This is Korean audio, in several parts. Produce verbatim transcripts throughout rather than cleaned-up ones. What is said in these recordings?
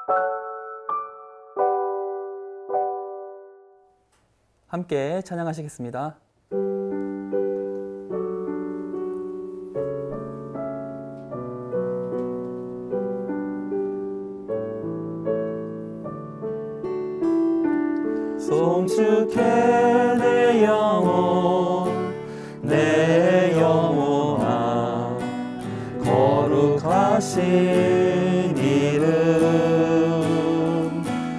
함께 찬양하시겠습니다. 송축해 내 영혼 내 영혼아 거룩하신 이름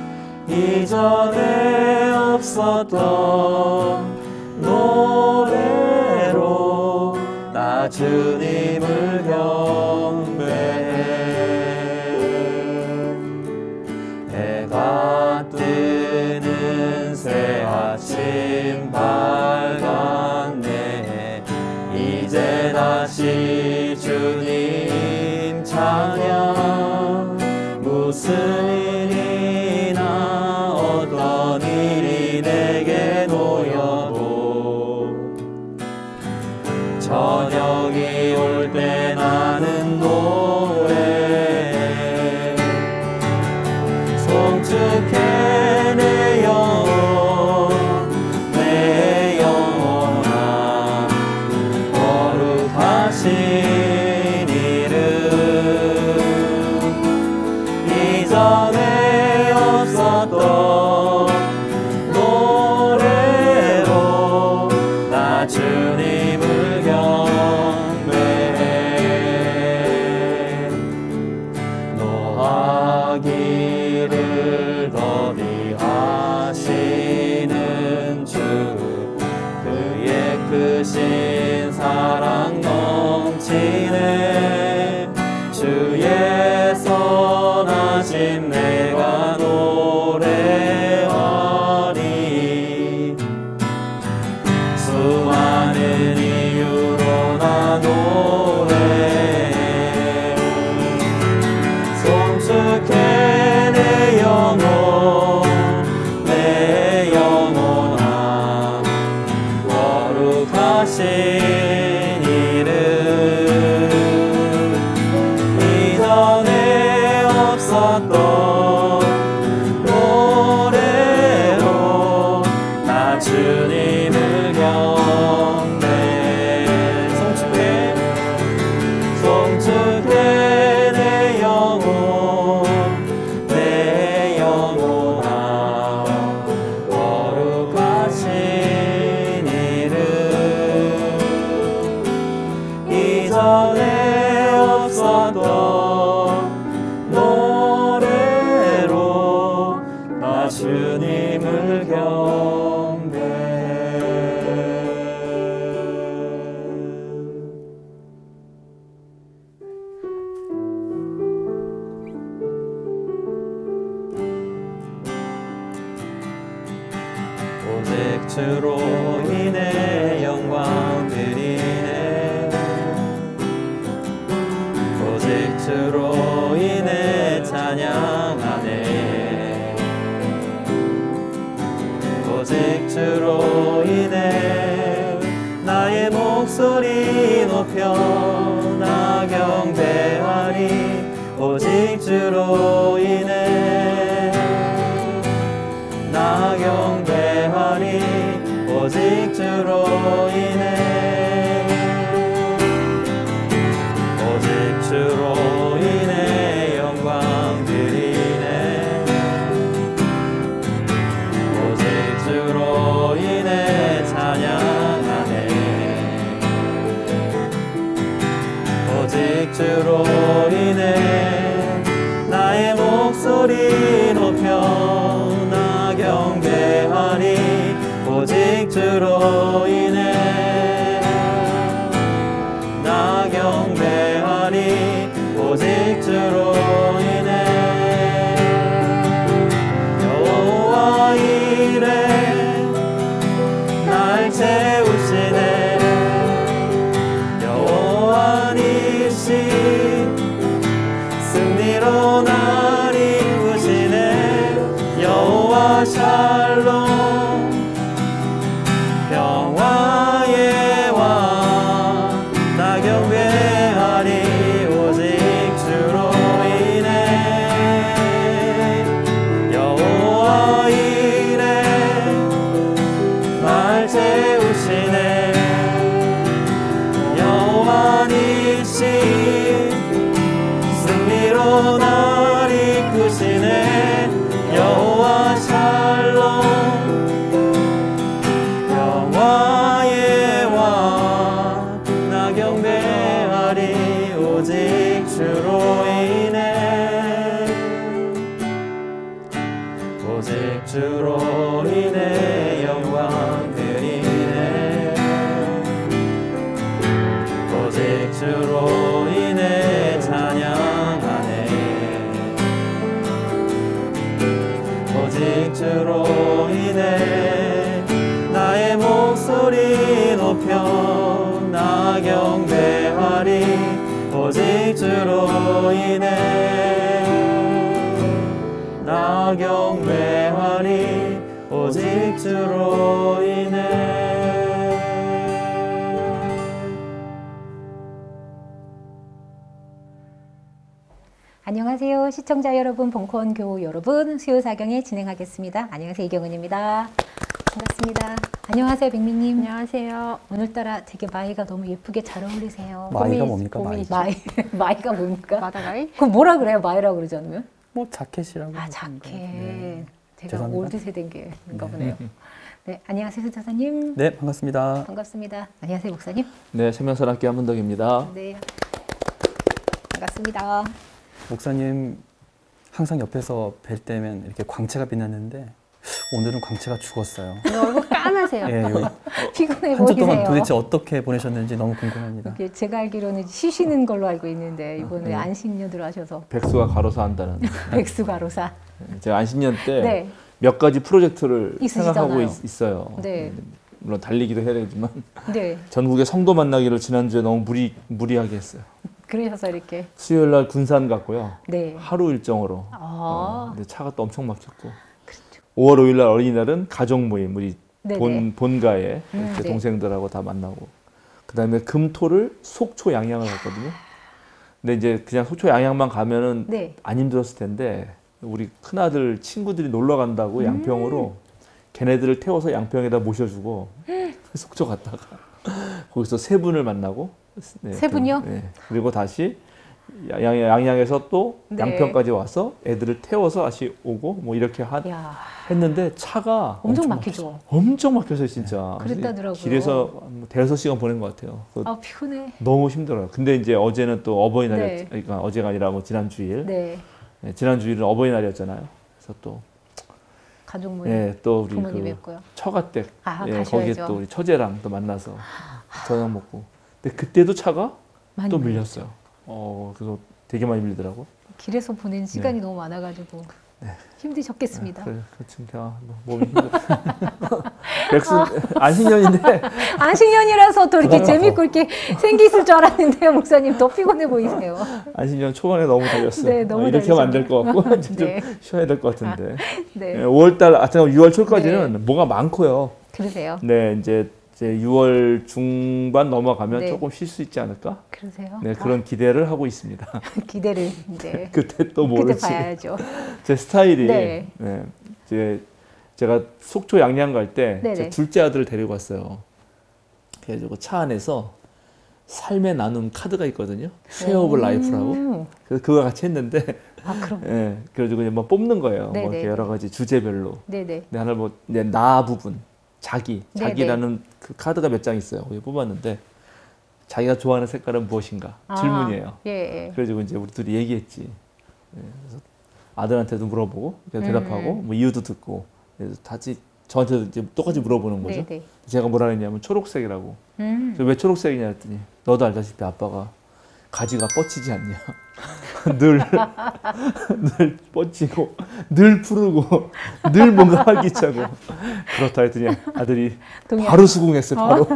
이전에 없었던 노래로 나 주님을 경배해 해가 뜨는 새 아침 밝았네 이제 다시 주님 찬양 무슨 일이나 어떤 일이 내게 놓여도 저녁이 올 때 나는 노래 송축해 내 영혼 내 영혼아 거룩하신 이름 이전에 없었던 노래로 나 주님을 경배해 노하기를 더디하시는 주 그의 크신 사랑 넘치네 주의 선하심 내가 노래하리 수많은 이유로 나 노래해 송축해 내 영혼 내 영혼아 거룩하신 이름 이전에 없었던 노래로 나 주님을 경배해 송축해 송축해 내 영혼 내 영혼아 거룩하신 이름 이전에 없었던 노래로 나 주님을 경배해 오직 주로 인해 영광 드리네 오직 주로 인해 찬양하네 오직 주로 인해 나의 목소리 높여 나 경배하리 오직 주로 인해 나 경배하리 오직 주로 인해 오직 주로 인해 영광 드리네 오직 주로 인해 찬양하네 오직 주로 인해 나의 목소리 높여 나 경배하리 오직 주로 인해 인해 나 경배하리 오직 주로 인해. 안녕하세요. 시청자 여러분, 벙커원 교우 여러분, 수요사경에 진행하겠습니다. 안녕하세요. 이경은입니다. 반갑습니다. 안녕하세요. 백미님. 안녕하세요. 오늘따라 되게 마이가 너무 예쁘게 잘 어울리세요. 마이가 뭡니까? 마이. 마이. 마이가 뭡니까? 마다가이? 그럼 뭐라 그래요? 마이라고 그러지 않으면? 뭐 자켓이라고. 아, 자켓. 네. 제가 죄송합니다. 올드 세대인가 보네요. 네, 안녕하세요. 수사사님. 네, 반갑습니다. 반갑습니다. 안녕하세요. 목사님. 네, 생명선악기 한문덕입니다. 네. 반갑습니다. 목사님 항상 옆에서 뵐 때면 이렇게 광채가 빛났는데 오늘은 광채가 죽었어요. 얼굴 까마세요. 예, 여기 피곤해 한 주 동안 보이세요. 도대체 어떻게 보내셨는지 너무 궁금합니다. 이게 제가 알기로는 쉬시는 걸로 알고 있는데 이번에 네. 안식년 들어가셔서 백수가 가로사 한다는. 백수가로사. 제가 안식년 때 네. 몇 가지 프로젝트를 있으시잖아요. 생각하고 있, 있어요. 네. 물론 달리기도 해야 되지만 네. 전국의 성도 만나기를 지난주에 너무 무리, 무리하게 했어요. 그러셔서 이렇게. 수요일 날 군산 갔고요. 네. 하루 일정으로. 아. 어, 근데 차가 또 엄청 막혔고. 그렇죠. 오월 오일 날 어린이날은 가족 모임, 우리 네네. 본, 본가에 음, 이렇게 네. 동생들하고 다 만나고. 그 다음에 금토를 속초 양양을 갔거든요. 근데 이제 그냥 속초 양양만 가면은 네. 안 힘들었을 텐데 우리 큰아들 친구들이 놀러 간다고 음. 양평으로 걔네들을 태워서 양평에다 모셔주고 속초 갔다가 거기서 세 분을 만나고 네, 세 분이요? 네. 그리고 다시 양, 양양에서 또 네. 양평까지 와서 애들을 태워서 다시 오고 뭐 이렇게 하, 야, 했는데 차가 엄청 엄청 막히죠. 엄청 막혀서 진짜 그랬다더라고요. 길에서 뭐 대여섯 시간 보낸 것 같아요. 그래서 아, 피곤해. 너무 힘들어요. 근데 이제 어제는 또 어버이날이었, 네. 그러니까 어제가 아니라 뭐 지난 주일. 네. 네, 지난 주일은 어버이날이었잖아요. 그래서 또, 가족 모임. 예, 또 우리 부모님 그 뵙고요. 처가댁, 아, 예, 가셔야죠. 거기에 또 우리 처제랑 또 만나서 저녁 먹고. 근데 그때도 차가 많이 또 밀렸죠. 밀렸어요. 어, 그래서 되게 많이 밀리더라고. 길에서 보낸 시간이 너무 많아가지고 힘드셨겠습니다. 그래, 그렇지. 제가 뭐 몸이 힘들어. 백수 안식년인데 안식년이라서 또 이렇게 부담이 재밌고 이렇게 생기실 줄 알았는데요, 목사님. 더 피곤해 보이세요. 안식년 초반에 너무 달렸어요. 네, 너무 어, 이렇게 하면 안 될 것 같고 네. 좀 쉬어야 될 것 같은데. 네. 예, 오월달, 아, 유월 초까지는 뭐가 많고요. 그러세요. 네, 이제, 이제 유월 중반 넘어가면 네. 조금 쉴 수 있지 않을까? 그러세요. 네, 그런 기대를 하고 있습니다. 아, 기대를 이제 그때 또 그때 모르지. 봐야죠. 제 스타일이 네. 네, 이제 제가 속초 양양 갈 때 네네. 제 둘째 아들을 데리고 갔어요. 그래가지고 차 안에서 삶의 나눔 카드가 있거든요. 쉐어 오브 라이프라고. 음. 그래서 그거 같이 했는데, 아, 그럼. 예, 그래가지고 이제 뭐 뽑는 거예요. 네네. 뭐 이렇게 여러 가지 주제별로. 네네. 근데 하나 뭐, 네, 나 부분, 자기, 네네. 자기라는 그 카드가 몇 장 있어요. 거기 뽑았는데, 자기가 좋아하는 색깔은 무엇인가? 아, 질문이에요. 예, 예. 그래가지고 이제 우리 둘이 얘기했지. 예, 그래서 아들한테도 물어보고, 그냥 대답하고, 음. 뭐 이유도 듣고, 그래서 다시 저한테도 이제 똑같이 물어보는 거죠. 네네. 제가 뭐라 했냐면 초록색이라고. 음. 그래서 왜 초록색이냐 했더니, 너도 알다시피 아빠가 가지가 뻗치지 않냐. 늘, 늘 뻗치고, 늘 푸르고, 늘 뭔가 활기차고. 그렇다 했더니 아들이 동의합니다. 바로 수긍했어요, 바로.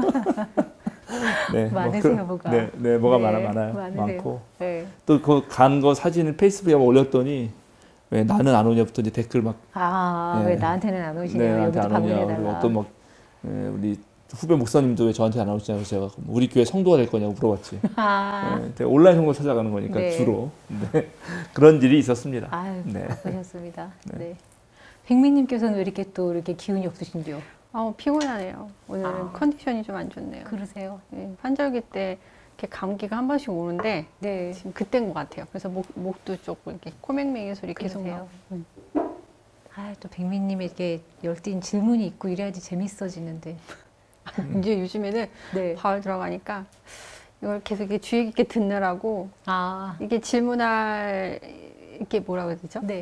네, 많으세요, 그, 뭐가. 네, 네, 뭐가 네, 많아, 많아요. 많으세요. 많고. 네. 또 그 간 거 사진을 페이스북에 한번 올렸더니, 왜 나는 안 오냐부터 이제 댓글 막, 아, 네. 왜 나한테는 안 네, 오시네요. 나한테 여기도 안 오냐. 그리고 방문해달라. 어떤 막, 예, 우리 후배 목사님도 왜 저한테 안 오시냐고 제가 우리 교회 성도가 될 거냐고 물어봤지. 아, 네, 제가 온라인 성도 찾아가는 거니까 네. 주로. 네. 그런 일이 있었습니다. 아유, 네. 바쁘셨습니다. 네. 네. 백미님께서는 왜 이렇게 또 이렇게 기운이 없으신지요? 아, 피곤하네요. 오늘 아. 컨디션이 좀 안 좋네요. 그러세요? 네, 환절기 때 이렇게 감기가 한 번씩 오는데 네. 지금 그때인 것 같아요. 그래서 목, 목도 조금 이렇게 코맹맹이 소리 계속 그러세요? 나고. 음. 아, 또 백미님에게 열띤 질문이 있고 이래야지 재밌어지는데. 이제 요즘에는 네. 가을 들어가니까 이걸 계속 이렇게 주의 깊게 듣느라고 아, 이게 질문할 이게 뭐라고 해야 되죠? 네.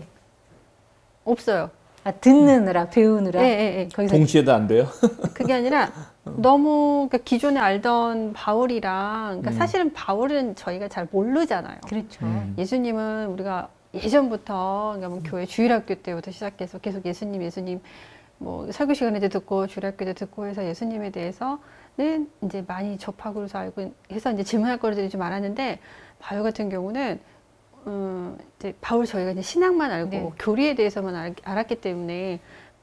없어요. 아, 듣느느라, 배우느라. 예, 예, 예. 거기서 동시에도 안 돼요? 그게 아니라 너무 그러니까 기존에 알던 바울이랑 그러니까 음. 사실은 바울은 저희가 잘 모르잖아요. 그렇죠. 음. 예수님은 우리가 예전부터 그러니까 뭐 교회 주일학교 때부터 시작해서 계속 예수님 예수님 뭐 설교 시간에도 듣고 주일학교도 듣고 해서 예수님에 대해서는 이제 많이 접하고 서 알고 해서 이제 질문할 거리들이 좀 많았는데 바울 같은 경우는 음, 이제 바울 저희가 이제 신앙만 알고 네. 교리에 대해서만 알, 알았기 때문에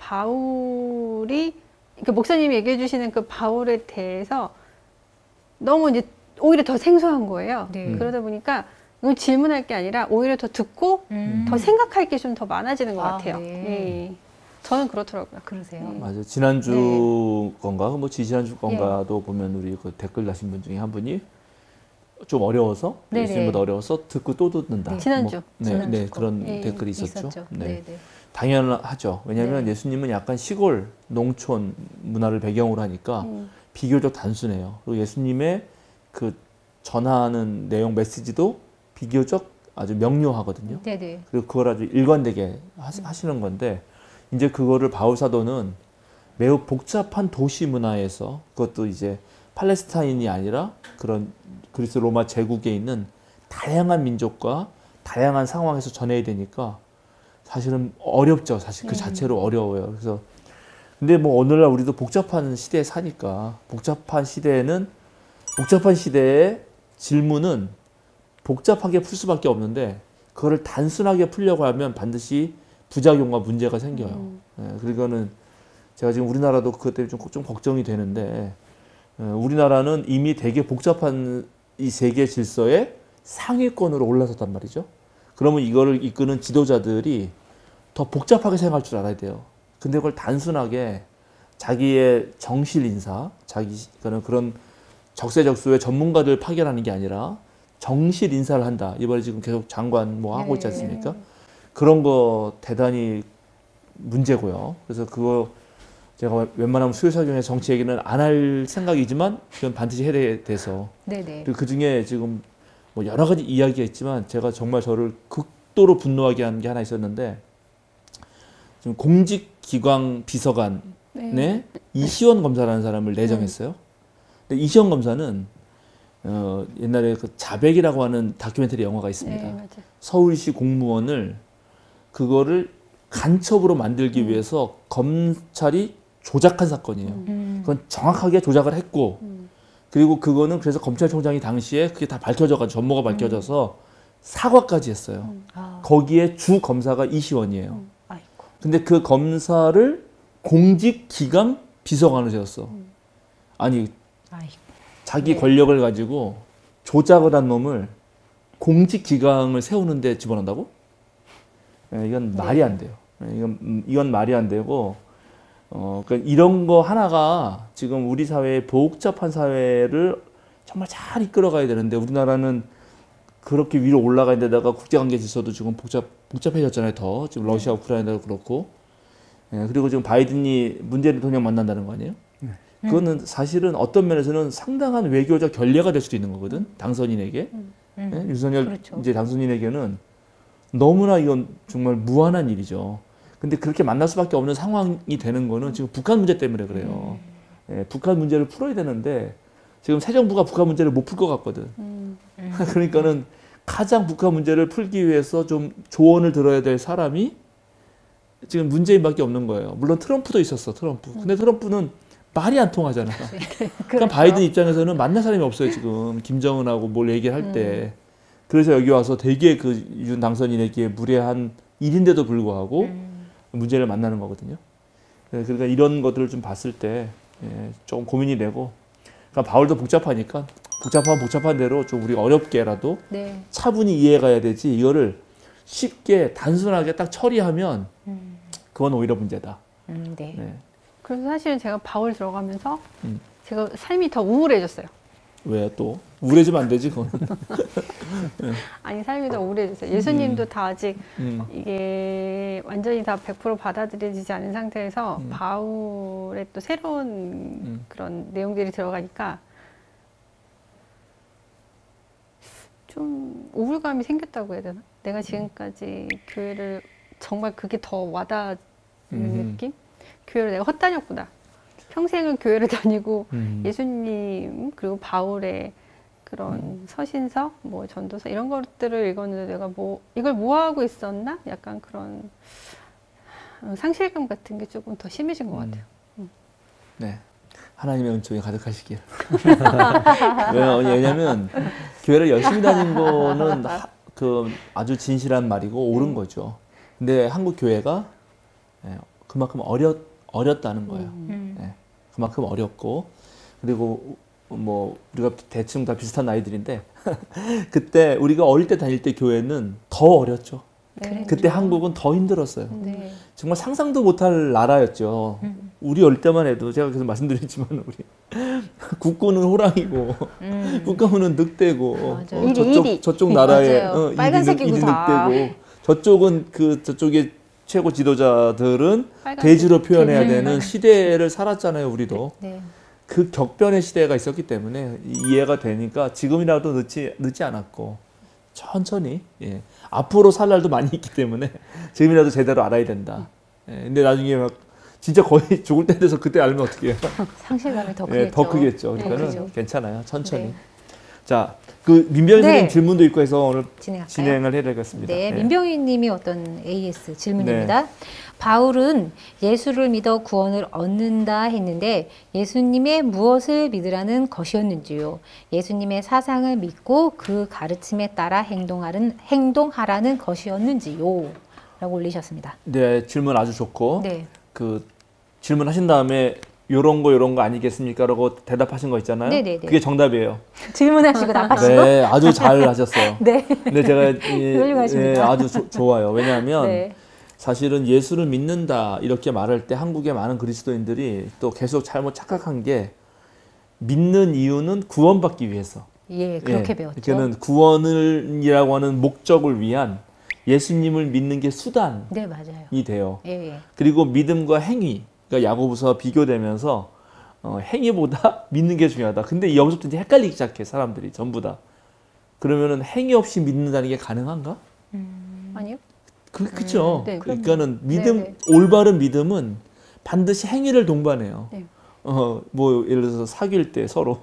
바울이 그 목사님이 얘기해 주시는 그 바울에 대해서 너무 이제 오히려 더 생소한 거예요. 네. 그러다 보니까 이건 질문할 게 아니라 오히려 더 듣고 음. 더 생각할 게 좀 더 많아지는 것 아, 같아요. 네. 예. 저는 그렇더라고요. 그러세요. 음. 맞아요. 지난주 네. 건가 뭐 지지난주 건가도 보면 우리 그 댓글 다신 분 중에 한 분이 좀 어려워서 네네. 예수님보다 어려워서 듣고 또 듣는다. 네. 지난주. 뭐, 네, 지난주 네 거. 그런 예, 댓글이 있었죠. 있었죠. 네. 네, 네. 당연하죠. 왜냐하면 네. 예수님은 약간 시골 농촌 문화를 배경으로 하니까 음. 비교적 단순해요. 그리고 예수님의 그 전하는 내용 메시지도 비교적 아주 명료하거든요. 네, 네. 그리고 그걸 아주 일관되게 하시, 하시는 건데 이제 그거를 바울 사도는 매우 복잡한 도시 문화에서 그것도 이제 팔레스타인이 아니라 그런 그리스 로마 제국에 있는 다양한 민족과 다양한 상황에서 전해야 되니까 사실은 어렵죠. 사실 그 자체로 어려워요. 그래서 근데 뭐 오늘날 우리도 복잡한 시대에 사니까 복잡한 시대에는 복잡한 시대의 질문은 복잡하게 풀 수밖에 없는데 그거를 단순하게 풀려고 하면 반드시 부작용과 문제가 생겨요. 음. 예, 그러니까는 제가 지금 우리나라도 그것 때문에 좀, 좀 걱정이 되는데 예, 우리나라는 이미 되게 복잡한 이 세계 질서의 상위권으로 올라섰단 말이죠. 그러면 이거를 이끄는 지도자들이 더 복잡하게 생각할 줄 알아야 돼요. 근데 그걸 단순하게 자기의 정실 인사, 자기 그런 그런 적세적소의 전문가들 파견하는 게 아니라 정실 인사를 한다. 이번에 지금 계속 장관 뭐 하고 있지 않습니까? 네. 그런 거 대단히 문제고요. 그래서 그거 제가 웬만하면 수요사경의 정치 얘기는 안 할 생각이지만 그건 반드시 해야 돼서 네, 네. 그리고 그 중에 지금 뭐 여러 가지 이야기가 있지만 제가 정말 저를 극도로 분노하게 한 게 하나 있었는데 지금 공직기관 비서관에 네. 이시원 검사라는 사람을 내정했어요. 근데 이시원 검사는 어, 옛날에 그 자백이라고 하는 다큐멘터리 영화가 있습니다. 네, 맞아요. 서울시 공무원을 그거를 간첩으로 만들기 음. 위해서 검찰이 조작한 사건이에요. 음. 음. 그건 정확하게 조작을 했고 음. 그리고 그거는 그래서 검찰총장이 당시에 그게 다 밝혀져가지고 전모가 밝혀져서 사과까지 했어요. 음. 아, 거기에 주 검사가 이시원이에요. 음. 아이고. 근데 그 검사를 공직기강 비서관으로 세웠어. 음. 아니 아이고. 자기 네. 권력을 가지고 조작을 한 놈을 공직기강을 세우는데 집어넣는다고? 예, 이건 네. 말이 안 돼요. 예, 이건 음, 이건 말이 안 되고 어 그러니까 이런 거 하나가 지금 우리 사회의 복잡한 사회를 정말 잘 이끌어가야 되는데 우리나라는 그렇게 위로 올라가는 데다가 국제관계 질서도 지금 복잡 복잡해졌잖아요. 더 지금 러시아 우크라이나도 그렇고 예, 그리고 지금 바이든이 문재인 대통령 만난다는 거 아니에요? 그거는 사실은 어떤 면에서는 상당한 외교적 결례가 될 수도 있는 거거든. 당선인에게 음. 예? 윤석열 그렇죠. 이제 당선인에게는 너무나 이건 정말 무한한 일이죠. 근데 그렇게 만날 수밖에 없는 상황이 되는 거는 지금 북한 문제 때문에 그래요. 예, 북한 문제를 풀어야 되는데 지금 새 정부가 북한 문제를 못 풀 것 같거든. 음. 그러니까는 가장 북한 문제를 풀기 위해서 좀 조언을 들어야 될 사람이 지금 문재인밖에 없는 거예요. 물론 트럼프도 있었어, 트럼프. 근데 트럼프는 말이 안 통하잖아. 그러니까 그렇죠. 바이든 입장에서는 만날 사람이 없어요, 지금. 김정은하고 뭘 얘기를 할 때. 그래서 여기 와서 되게 그 윤 당선인에게 무례한 일인데도 불구하고 음. 문제를 만나는 거거든요. 그러니까 이런 것들을 좀 봤을 때 예, 좀 고민이 되고 그러니까 바울도 복잡하니까 복잡한 복잡한 대로 좀 우리가 어렵게라도 네. 차분히 이해가야 되지 이거를 쉽게 단순하게 딱 처리하면 음. 그건 오히려 문제다. 음, 네. 네. 그래서 사실은 제가 바울 들어가면서 음. 제가 삶이 더 우울해졌어요. 왜 또 우울해지면 안 되지 그건. 아니 삶이 더 우울해졌어요. 예수님도 다 아직 음. 이게 완전히 다 백 퍼센트 받아들여지지 않은 상태에서 음. 바울의 또 새로운 음. 그런 내용들이 들어가니까 좀 우울감이 생겼다고 해야 되나? 내가 지금까지 교회를 정말 그게 더 와닿는 음. 느낌? 교회를 내가 헛다녔구나. 평생을 교회를 다니고 음. 예수님 그리고 바울의 그런 음. 서신서, 뭐 전도서 이런 것들을 읽었는데 내가 뭐 이걸 뭐 하고 있었나? 약간 그런 상실감 같은 게 조금 더 심해진 것 음. 같아요. 네. 하나님의 은총이 가득하시길. 왜냐면 교회를 열심히 다닌 거는 하, 그 아주 진실한 말이고 옳은 네. 거죠. 근데 한국 교회가 예, 그만큼 어렸 어렸다는 거예요. 음. 예, 그만큼 어렵고 그리고 뭐 우리가 대충 다 비슷한 나이들인데 그때 우리가 어릴 때 다닐 때 교회는 더 어렸죠. 네. 그때 한국은 더 힘들었어요. 네. 정말 상상도 못할 나라였죠. 음. 우리 어릴 때만 해도 제가 계속 말씀드렸지만 우리 국군은 호랑이고 음. 국가문은 늑대고 맞아요. 어, 일이, 저쪽 일이. 저쪽 나라의 맞아요. 어, 일이 빨간색이고 늑- 일이 다. 늑대고 저쪽은 그 저쪽의 최고 지도자들은 빨간색. 대지로 표현해야 음. 되는 시대를 살았잖아요. 우리도 네. 그 격변의 시대가 있었기 때문에 이해가 되니까 지금이라도 늦지 늦지 않았고 천천히 예. 앞으로 살 날도 많이 있기 때문에 지금이라도 제대로 알아야 된다. 예. 근데 나중에 막 진짜 거의 죽을 때 돼서 그때 알면 어떻게 해요? 상실감이 더 예, 크겠죠. 더 크겠죠. 네, 그러니까는 그죠. 괜찮아요. 천천히. 네. 자, 그 민병희 네. 선생님 질문도 있고 해서 오늘 진행할까요? 진행을 해야 되겠습니다. 네, 예. 민병희 님이 어떤 에이에스 질문입니다. 바울은 예수를 믿어 구원을 얻는다 했는데 예수님의 무엇을 믿으라는 것이었는지요? 예수님의 사상을 믿고 그 가르침에 따라 행동하는, 행동하라는 것이었는지요? 라고 올리셨습니다. 네, 질문 아주 좋고 네. 그 질문하신 다음에 요런 거 요런 거 아니겠습니까? 라고 대답하신 거 있잖아요. 네네네. 그게 정답이에요. 질문하시고 나가시고. 네, 아주 잘 하셨어요. 네. 근데 제가 이- 훌륭하십니다. 예, 아주 조- 좋아요. 왜냐하면 네. 사실은 예수를 믿는다 이렇게 말할 때 한국의 많은 그리스도인들이 또 계속 잘못 착각한 게 믿는 이유는 구원받기 위해서. 예, 그렇게 예, 배웠죠. 그러니까는 구원을이라고 하는 목적을 위한 예수님을 믿는 게 수단이 네, 맞아요. 돼요. 예, 예. 그리고 믿음과 행위, 그러니까 야고보서 비교되면서 어, 행위보다 믿는 게 중요하다. 근데 여기서부터 이제 헷갈리기 시작해 사람들이 전부 다. 그러면은 행위 없이 믿는다는 게 가능한가? 아니요. 그, 그쵸. 음, 네, 그러니까는 믿음, 네, 올바른 믿음은 반드시 행위를 동반해요. 네. 어, 뭐, 예를 들어서 사귈 때 서로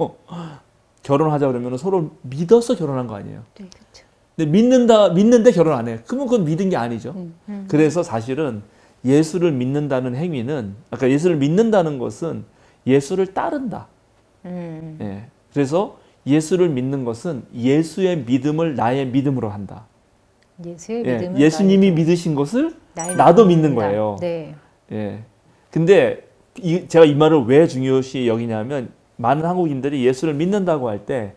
결혼하자 그러면 서로 믿어서 결혼한 거 아니에요. 네, 그렇죠. 근데 믿는다, 믿는데 결혼 안 해. 그러면 그건 믿은 게 아니죠. 음. 음. 그래서 사실은 예수를 믿는다는 행위는, 아까 예수를 믿는다는 것은 예수를 따른다. 음. 예. 그래서 예수를 믿는 것은 예수의 믿음을 나의 믿음으로 한다. 예수의 예. 믿음은 예수님이 나의 믿으신 것을 나의 나도 믿음이다. 믿는 거예요. 네. 예. 근데 이, 제가 이 말을 왜 중요시 여기냐면 많은 한국인들이 예수를 믿는다고 할 때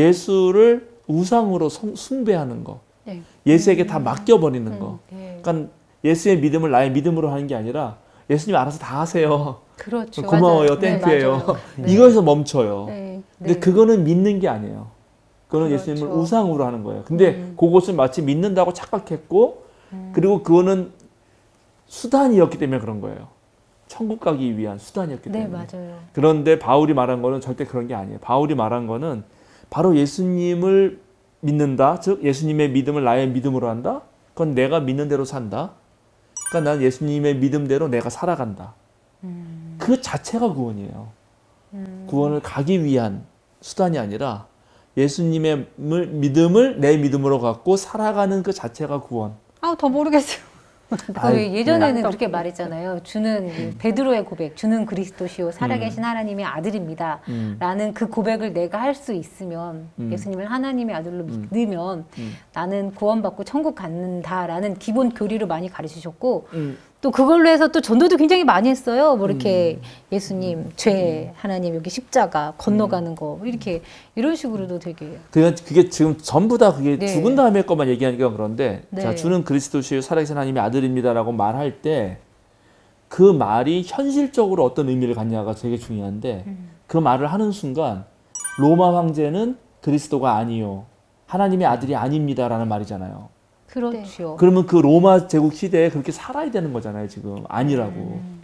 예수를 우상으로 성- 숭배하는 거, 네. 예수에게 다 맡겨버리는 거. 네. 그러니까 예수의 믿음을 나의 믿음으로 하는 게 아니라 예수님 알아서 다 하세요. 그렇죠. 고마워요, 맞아요. 네, 땡큐예요. 맞아요. 네. 이거에서 멈춰요. 네. 근데 네. 그거는 믿는 게 아니에요. 그거는 그렇죠. 예수님을 우상으로 하는 거예요. 근데 음. 그것을 마치 믿는다고 착각했고, 음. 그리고 그거는 수단이었기 때문에 그런 거예요. 천국 가기 위한 수단이었기 네, 때문에. 맞아요. 그런데 바울이 말한 거는 절대 그런 게 아니에요. 바울이 말한 거는 바로 예수님을 믿는다. 즉 예수님의 믿음을 나의 믿음으로 한다. 그건 내가 믿는 대로 산다. 그러니까 난 예수님의 믿음대로 내가 살아간다. 음. 그 자체가 구원이에요. 음. 구원을 가기 위한 수단이 아니라 예수님의 물- 믿음을 내 믿음으로 갖고 살아가는 그 자체가 구원. 아, 더 모르겠어요. 그 아유, 예전에는 네. 그렇게 말했잖아요. 주는 이 베드로의 고백, 주는 그리스도시요 살아계신 하나님의 아들입니다. 음. 라는 그 고백을 내가 할 수 있으면 음. 예수님을 하나님의 아들로 음. 믿으면 음. 나는 구원받고 천국 갖는다라는 기본 교리를 많이 가르치셨고 음. 또 그걸로 해서 또 전도도 굉장히 많이 했어요. 뭐 이렇게 예수님, 죄, 하나님 여기 십자가 건너가는 거 이렇게 이런 식으로도 되게 그게, 그게 지금 전부 다 그게 네. 죽은 다음에 것만 얘기하니까 그런데 네. 자 주는 그리스도시요 살아계신 하나님의 아들입니다라고 말할 때 그 말이 현실적으로 어떤 의미를 갖냐가 되게 중요한데 음. 그 말을 하는 순간 로마 황제는 그리스도가 아니요 하나님의 아들이 아닙니다라는 말이잖아요. 그렇죠. 그러면 그 로마 제국 시대에 그렇게 살아야 되는 거잖아요, 지금. 아니라고. 음.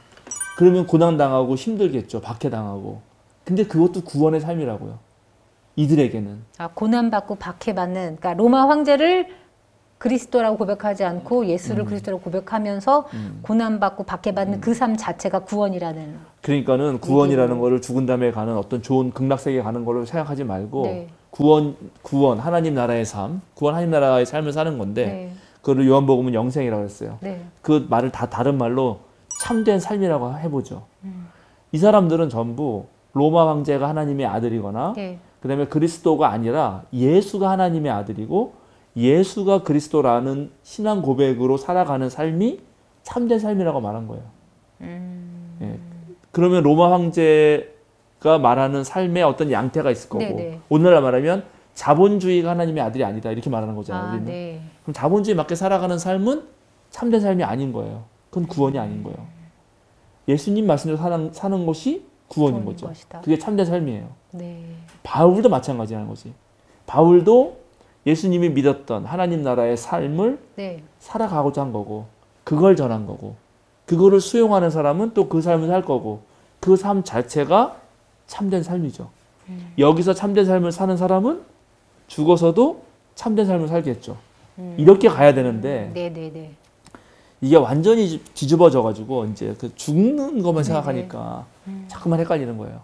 그러면 고난당하고 힘들겠죠, 박해당하고. 근데 그것도 구원의 삶이라고요. 이들에게는. 아, 고난받고 박해받는, 그러니까 로마 황제를 그리스도라고 고백하지 않고 예수를 음. 그리스도라고 고백하면서 음. 고난받고 박해받는 그 삶 자체가 구원이라는. 그러니까는 구원이라는 얘기고. 거를 죽은 다음에 가는 어떤 좋은 극락세계에 가는 걸로 생각하지 말고 네. 구원, 구원, 하나님 나라의 삶, 구원 하나님 나라의 삶을 사는 건데 네. 그걸 요한복음은 영생이라고 했어요. 네. 그 말을 다 다른 말로 참된 삶이라고 해보죠. 음. 이 사람들은 전부 로마 황제가 하나님의 아들이거나 네. 그 다음에 그리스도가 아니라 예수가 하나님의 아들이고 예수가 그리스도라는 신앙 고백으로 살아가는 삶이 참된 삶이라고 말한 거예요. 음. 예. 그러면 로마 황제가 말하는 삶에 어떤 양태가 있을 거고 네네. 오늘날 말하면 자본주의가 하나님의 아들이 아니다 이렇게 말하는 거잖아요. 아, 우리는. 네. 그럼 자본주의 맞게 살아가는 삶은 참된 삶이 아닌 거예요. 그건 구원이 아닌 거예요. 예수님 말씀대로 사는, 사는 것이 구원인 구원인 거죠. 것이다. 그게 참된 삶이에요. 네. 바울도 마찬가지라는 거지. 바울도 예수님이 믿었던 하나님 나라의 삶을 네. 살아가고자 한 거고 그걸 전한 거고 그거를 수용하는 사람은 또 그 삶을 살 거고 그 삶 자체가 참된 삶이죠. 음. 여기서 참된 삶을 사는 사람은 죽어서도 참된 삶을 살겠죠. 음. 이렇게 가야 되는데 네네네. 이게 완전히 뒤집어져 가지고 이제 그 죽는 것만 네네. 생각하니까 음. 자꾸만 헷갈리는 거예요.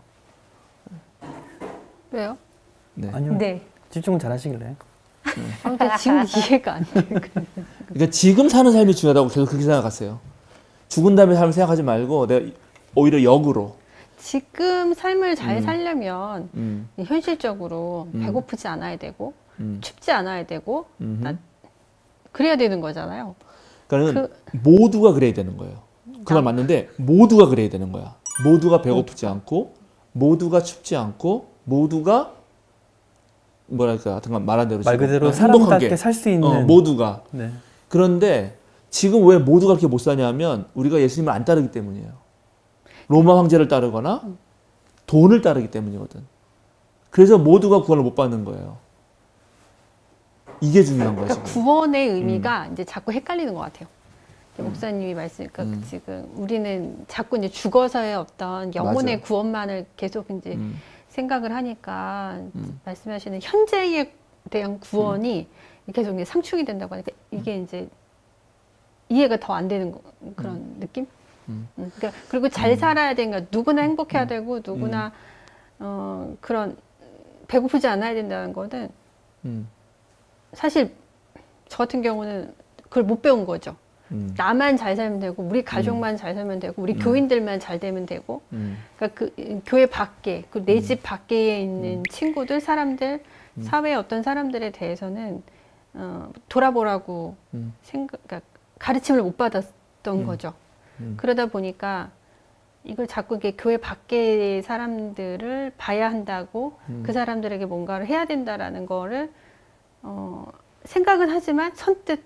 왜요? 네. 아니요. 네. 집중 잘 하시길래. 아무튼 지금 이해가 안 돼요. 그러니까 지금 사는 삶이 중요하다고 계속 그렇게 생각하세요. 죽은 다음에 삶을 생각하지 말고 내가 오히려 역으로 지금 삶을 잘 음. 살려면 음, 현실적으로 음. 배고프지 않아야 되고 음, 춥지 않아야 되고 음. 나- 그래야 되는 거잖아요. 그러니까 모두가 그래야 되는 거예요. 그 말 나- 맞는데 모두가 그래야 되는 거야. 모두가 배고프지 않고 모두가 춥지 않고 모두가 뭐랄까 하여튼 말한 대로 말 지금 그대로 행복하게. 사람답게 살 수 있는. 어, 모두가. 네. 그런데 지금 왜 모두가 그렇게 못 사냐면 우리가 예수님을 안 따르기 때문이에요. 로마 황제를 따르거나 돈을 따르기 때문이거든. 그래서 모두가 구원을 못 받는 거예요. 이게 중요한 거예요. 그러니까 지금. 구원의 의미가 이제 자꾸 헷갈리는 것 같아요. 이제 목사님이 말씀, 그러니까 음. 지금 우리는 자꾸 이제 죽어서의 어떤 영혼의 맞아요. 구원만을 계속 이제 음, 생각을 하니까 음. 말씀하시는 현재에 대한 구원이 계속 이제 상충이 된다고 하니까 이게 이제 이해가 더 안 되는 거- 그런 느낌? 음. 음, 그러니까 그리고 잘 살아야 되니까 누구나 행복해야 음. 되고 누구나 어, 그런 배고프지 않아야 된다는 거는 음, 사실 저 같은 경우는 그걸 못 배운 거죠. 음, 나만 잘 살면 되고 우리 가족만 잘 살면 되고 우리 음. 교인들만 잘 되면 되고 음, 그러니까 그 교회 밖에 그 내 음. 집 밖에 있는 친구들 사람들 음. 사회의 어떤 사람들에 대해서는 어, 돌아보라고 음, 생각 그러니까 가르침을 못 받았던 음. 거죠. 음. 그러다 보니까 이걸 자꾸 이게 교회 밖의 사람들을 봐야 한다고 음. 그 사람들에게 뭔가를 해야 된다라는 거를 어, 생각은 하지만 선뜻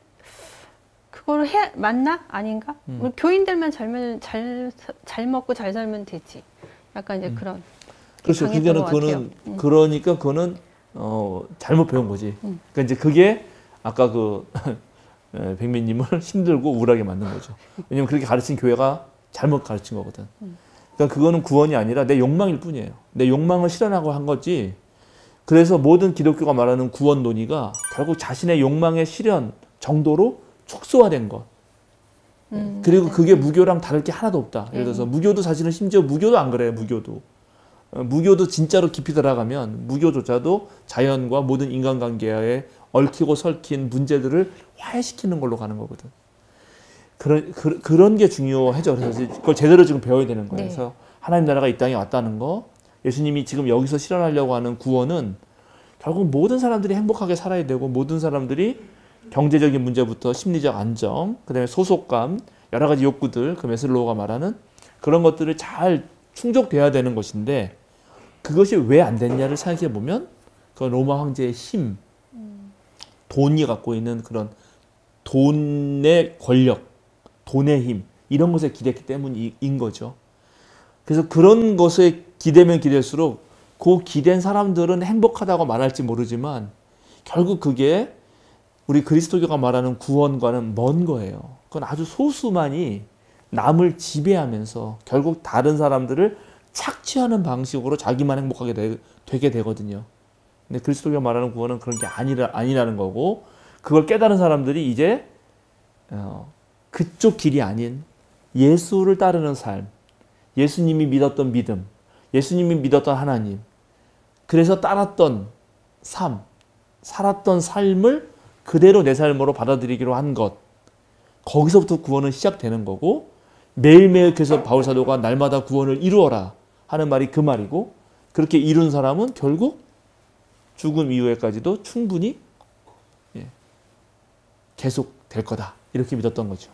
그걸 해 맞나 아닌가? 음. 우리 교인들만 잘면 잘, 잘 먹고 잘 살면 되지. 약간 이제 음. 그런 그렇죠. 강했던 그거는 것 같아요. 그거는 음. 그러니까 그거는 어, 잘못 배운 거지. 음. 그러니까 이제 그게 아까 그 예, 백민님을 힘들고 우울하게 만든 거죠. 왜냐면 그렇게 가르친 교회가 잘못 가르친 거거든. 음. 그러니까 그거는 구원이 아니라 내 욕망일 뿐이에요. 내 욕망을 실현하고 한 거지. 그래서 모든 기독교가 말하는 구원 논의가 결국 자신의 욕망의 실현 정도로 축소화된 것. 음, 그리고 네. 그게 무교랑 다를 게 하나도 없다. 예를 들어서 음. 무교도 사실은 심지어 무교도 안 그래요. 무교도. 어, 무교도 진짜로 깊이 들어가면 무교조차도 자연과 모든 인간관계에 얽히고 설킨 문제들을 화해시키는 걸로 가는 거거든. 그런 그, 그런 게 중요해져. 그래서 그걸 제대로 지금 배워야 되는 거예요. 네. 그래서 하나님 나라가 이 땅에 왔다는 거, 예수님이 지금 여기서 실현하려고 하는 구원은 결국 모든 사람들이 행복하게 살아야 되고 모든 사람들이 경제적인 문제부터 심리적 안정, 그다음에 소속감, 여러 가지 욕구들, 그 메슬로우가 말하는 그런 것들을 잘 충족돼야 되는 것인데 그것이 왜 안 됐냐를 생각해 보면 그 로마 황제의 힘, 돈이 갖고 있는 그런 돈의 권력, 돈의 힘 이런 것에 기댔기 때문인 거죠. 그래서 그런 것에 기대면 기댈수록 그 기댄 사람들은 행복하다고 말할지 모르지만 결국 그게 우리 그리스도교가 말하는 구원과는 먼 거예요. 그건 아주 소수만이 남을 지배하면서 결국 다른 사람들을 착취하는 방식으로 자기만 행복하게 되, 되게 되거든요. 근데 그리스도교가 말하는 구원은 그런 게 아니라, 아니라는 거고 그걸 깨달은 사람들이 이제 어, 그쪽 길이 아닌 예수를 따르는 삶, 예수님이 믿었던 믿음, 예수님이 믿었던 하나님, 그래서 따랐던 삶, 살았던 삶을 그대로 내 삶으로 받아들이기로 한 것, 거기서부터 구원은 시작되는 거고 매일매일 그래서 바울 사도가 날마다 구원을 이루어라 하는 말이 그 말이고 그렇게 이룬 사람은 결국 죽음 이후에까지도 충분히 예, 계속 될 거다. 이렇게 믿었던 거죠.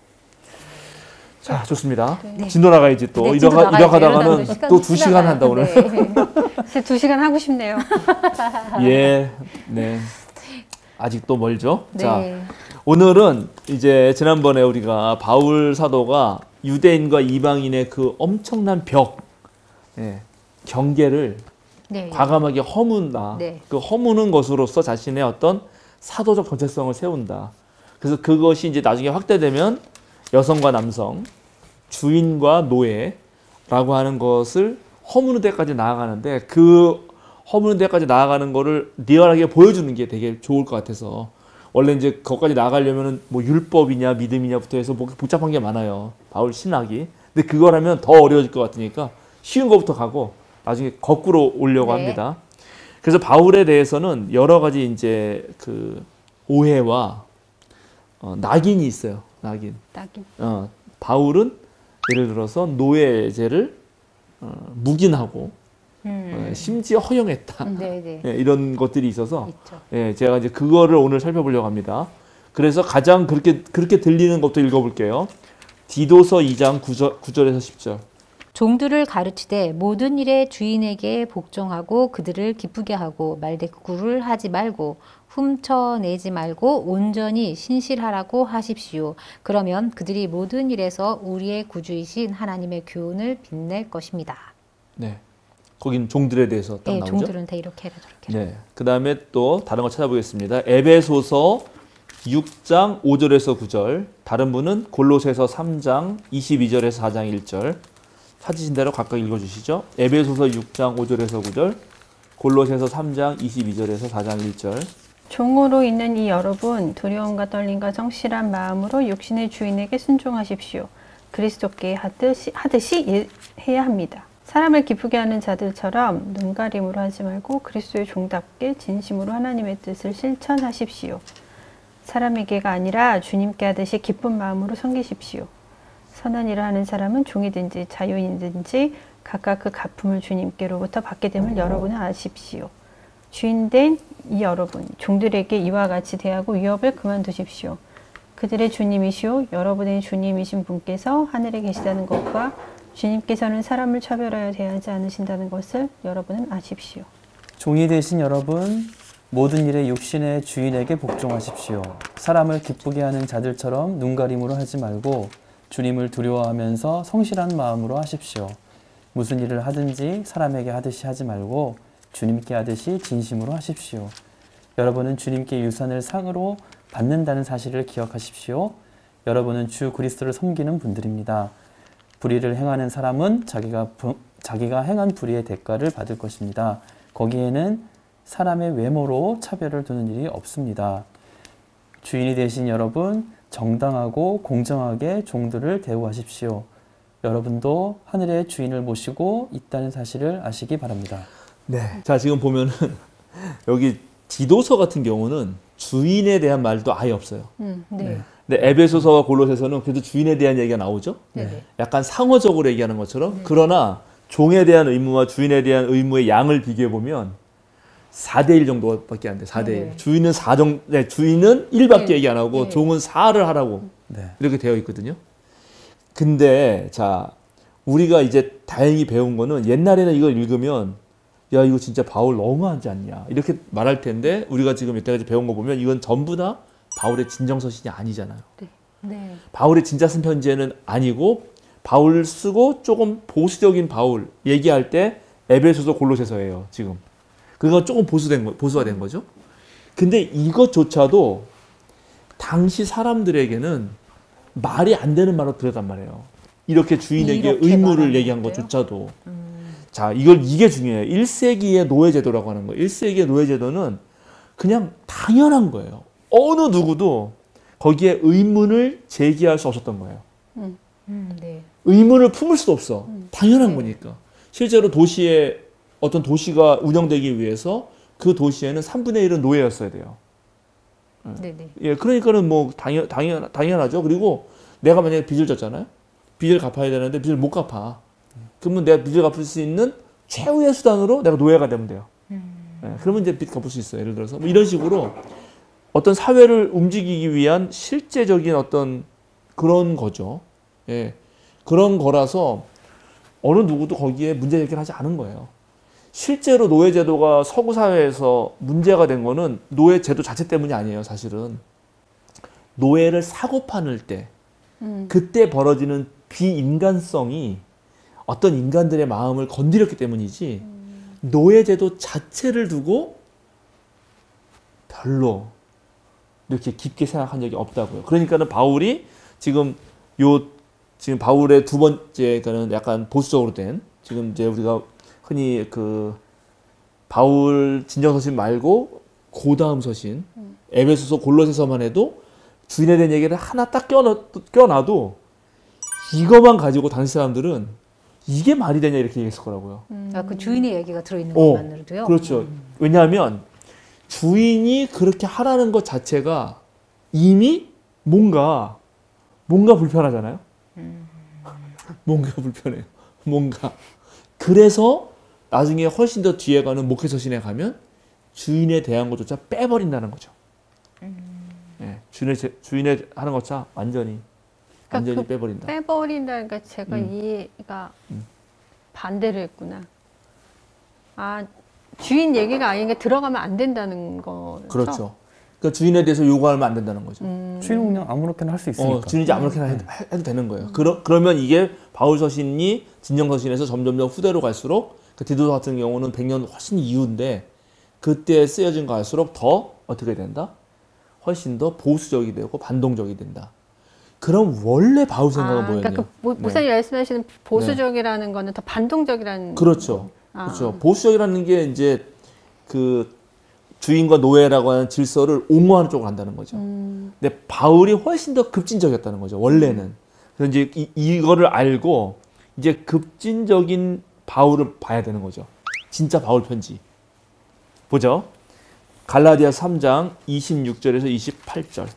자, 좋습니다. 네. 진도 나가야지 또. 네, 이러, 진도 나가야죠. 이러다가는 이러다가 시간 또 두 시간 지나가요. 한다, 오늘. 네. 글쎄 두 시간 하고 싶네요. 예, 네. 아직도 멀죠? 네. 자, 오늘은 이제 지난번에 우리가 바울 사도가 유대인과 이방인의 그 엄청난 벽, 예, 경계를 네. 과감하게 허문다. 네. 그 허무는 것으로서 자신의 어떤 사도적 정체성을 세운다. 그래서 그것이 이제 나중에 확대되면 여성과 남성, 주인과 노예라고 하는 것을 허무는 데까지 나아가는데 그 허무는 데까지 나아가는 거를 리얼하게 보여주는 게 되게 좋을 것 같아서 원래 이제 거기까지 나아가려면은 뭐 율법이냐 믿음이냐부터 해서 뭐 복잡한 게 많아요. 바울 신학이. 근데 그걸 하면 더 어려워질 것 같으니까 쉬운 것부터 가고 나중에 거꾸로 오려고 네. 합니다. 그래서 바울에 대해서는 여러 가지 이제 그 오해와 어, 낙인이 있어요. 낙인. 딱이. 어, 바울은 예를 들어서 노예제를 어, 묵인하고 음. 어, 심지어 허용했다. 네, 네. 예, 이런 것들이 있어서 있죠. 예, 제가 이제 그거를 오늘 살펴보려고 합니다. 그래서 가장 그렇게 그렇게 들리는 것도 읽어볼게요. 디도서 이 장 구 절에서 십 절. 종들을 가르치되 모든 일에 주인에게 복종하고 그들을 기쁘게 하고 말대꾸를 하지 말고 훔쳐내지 말고 온전히 신실하라고 하십시오. 그러면 그들이 모든 일에서 우리의 구주이신 하나님의 교훈을 빛낼 것입니다. 네. 거긴 종들에 대해서 딱 네, 나오죠. 종들은 다 이렇게 해라 저렇게 해라. 네. 그다음에 또 다른 거 찾아보겠습니다. 에베소서 육 장 오 절에서 구 절. 다른 분은 골로새서 삼 장 이십이 절에서 사 장 일 절. 찾으신 대로 각각 읽어 주시죠. 에베소서 육 장 오 절에서 구 절. 골로새서 삼 장 이십이 절에서 사 장 일 절. 종으로 있는 이 여러분 두려움과 떨림과 성실한 마음으로 육신의 주인에게 순종하십시오. 그리스도께 하듯이, 하듯이 예, 해야 합니다. 사람을 기쁘게 하는 자들처럼 눈가림으로 하지 말고 그리스도의 종답게 진심으로 하나님의 뜻을 실천하십시오. 사람에게가 아니라 주님께 하듯이 기쁜 마음으로 섬기십시오. 선한 일을 하는 사람은 종이든지 자유인든지 각각 그 갚음을 주님께로부터 받게 됨을 여러분은 아십시오. 주인된 이 여러분, 종들에게 이와 같이 대하고 위협을 그만두십시오. 그들의 주님이시오 여러분의 주님이신 분께서 하늘에 계시다는 것과 주님께서는 사람을 차별하여 대하지 않으신다는 것을 여러분은 아십시오. 종이 되신 여러분, 모든 일에 육신의 주인에게 복종하십시오. 사람을 기쁘게 하는 자들처럼 눈가림으로 하지 말고 주님을 두려워하면서 성실한 마음으로 하십시오. 무슨 일을 하든지 사람에게 하듯이 하지 말고 주님께 하듯이 진심으로 하십시오. 여러분은 주님께 유산을 상으로 받는다는 사실을 기억하십시오. 여러분은 주 그리스도를 섬기는 분들입니다. 불의를 행하는 사람은 자기가, 자기가 행한 불의의 대가를 받을 것입니다. 거기에는 사람의 외모로 차별을 두는 일이 없습니다. 주인이 되신 여러분, 정당하고 공정하게 종들을 대우하십시오. 여러분도 하늘의 주인을 모시고 있다는 사실을 아시기 바랍니다. 네. 자, 지금 보면은 여기 디도서 같은 경우는 주인에 대한 말도 아예 없어요. 음, 네. 네. 근데 에베소서와 골로새서는 그래도 주인에 대한 얘기가 나오죠. 네. 네. 약간 상어적으로 얘기하는 것처럼. 네. 그러나 종에 대한 의무와 주인에 대한 의무의 양을 비교해 보면 사 대 일 정도밖에 안 돼. 사 대 일. 네. 주인은 사 정, 네, 주인은 일밖에 네. 얘기 안 하고 네. 종은 사를 하라고 네. 이렇게 되어 있거든요. 근데 자, 우리가 이제 다행히 배운 거는 옛날에는 이걸 읽으면 야, 이거 진짜 바울 너무하지 않냐 이렇게 말할 텐데 우리가 지금 여태까지 배운 거 보면 이건 전부 다 바울의 진정서신이 아니잖아요. 네. 네. 바울의 진짜 쓴 편지에는 아니고 바울 쓰고 조금 보수적인 바울 얘기할 때 에베소서 골로새서예요. 지금 그건 조금 보수된 거, 보수가 된 거죠. 근데 이것조차도 당시 사람들에게는 말이 안 되는 말로 들었단 말이에요. 이렇게 주인에게 이렇게 의무를 말하는 얘기한 거예요? 것조차도. 음. 자, 이걸 이게 중요해요. 일 세기의 노예제도라고 하는 거예요. 일 세기의 노예제도는 그냥 당연한 거예요. 어느 누구도 거기에 의문을 제기할 수 없었던 거예요. 음. 음, 네. 의문을 품을 수도 없어. 음. 당연한 네. 거니까. 실제로 도시에 어떤 도시가 운영되기 위해서 그 도시에는 삼분의 일은 노예였어야 돼요. 네, 네. 예, 그러니까는 뭐 당연 당연 당연하죠. 그리고 내가 만약에 빚을 졌잖아요. 빚을 갚아야 되는데 빚을 못 갚아. 그러면 내가 빚을 갚을 수 있는 최후의 수단으로 내가 노예가 되면 돼요. 음. 예, 그러면 이제 빚 갚을 수 있어요. 예를 들어서 뭐 이런 식으로 어떤 사회를 움직이기 위한 실제적인 어떤 그런 거죠. 예. 그런 거라서 어느 누구도 거기에 문제 제기를 하지 않은 거예요. 실제로 노예제도가 서구 사회에서 문제가 된 거는 노예제도 자체 때문이 아니에요, 사실은. 노예를 사고 파는 때, 음. 그때 벌어지는 비인간성이 어떤 인간들의 마음을 건드렸기 때문이지, 음. 노예제도 자체를 두고 별로 이렇게 깊게 생각한 적이 없다고요. 그러니까는 바울이 지금 요 지금 바울의 두 번째 그는 약간 보수적으로 된, 지금 이제 우리가 흔히 그 바울 진정서신 말고 그 다음 서신 에베소서 골로새서만 해도 주인에 대한 얘기를 하나 딱 껴놔, 껴놔도 이것만 가지고 당시 사람들은 이게 말이 되냐 이렇게 얘기했을 거라고요. 음. 아, 그 주인의 얘기가 들어있는 어, 것만으로도요? 그렇죠. 음. 왜냐하면 주인이 그렇게 하라는 것 자체가 이미 뭔가 뭔가 불편하잖아요. 음. 뭔가 불편해요. 뭔가. 그래서 나중에 훨씬 더 뒤에 가는 목회서신에 가면 주인에 대한 것조차 빼버린다는 거죠. 음. 네, 주인의, 주인의 하는 것조차 완전히 그러니까 완전히 그 빼버린다. 빼버린다니까 제가 음. 이해가 음. 반대를 했구나. 아, 주인 얘기가 아닌 게 들어가면 안 된다는 거죠? 그렇죠. 그러니까 주인에 대해서 요구하면 안 된다는 거죠. 음. 주인은 그냥 아무렇게나 할 수 있으니까. 어, 주인이 아무렇게나 해도, 해도 되는 거예요. 그러, 그러면 이게 바울 서신이 진정 서신에서 점점점 후대로 갈수록 그 디도서 같은 경우는 백 년 훨씬 이후인데 그때 쓰여진 거 갈수록 더 어떻게 된다? 훨씬 더 보수적이 되고 반동적이 된다. 그럼 원래 바울 생각은 아, 뭐였냐? 그러니까 그 모, 목사님 네. 말씀하시는 보수적이라는 네. 거는 더 반동적이라는. 그렇죠. 아. 그렇죠. 보수적이라는 게 이제 그 주인과 노예라고 하는 질서를 옹호하는 쪽으로 간다는 거죠. 음. 근데 바울이 훨씬 더 급진적이었다는 거죠. 원래는. 그래서 이제 이, 이거를 알고 이제 급진적인 바울을 봐야 되는 거죠. 진짜 바울 편지. 보죠. 갈라디아 삼 장 이십육 절에서 이십팔 절.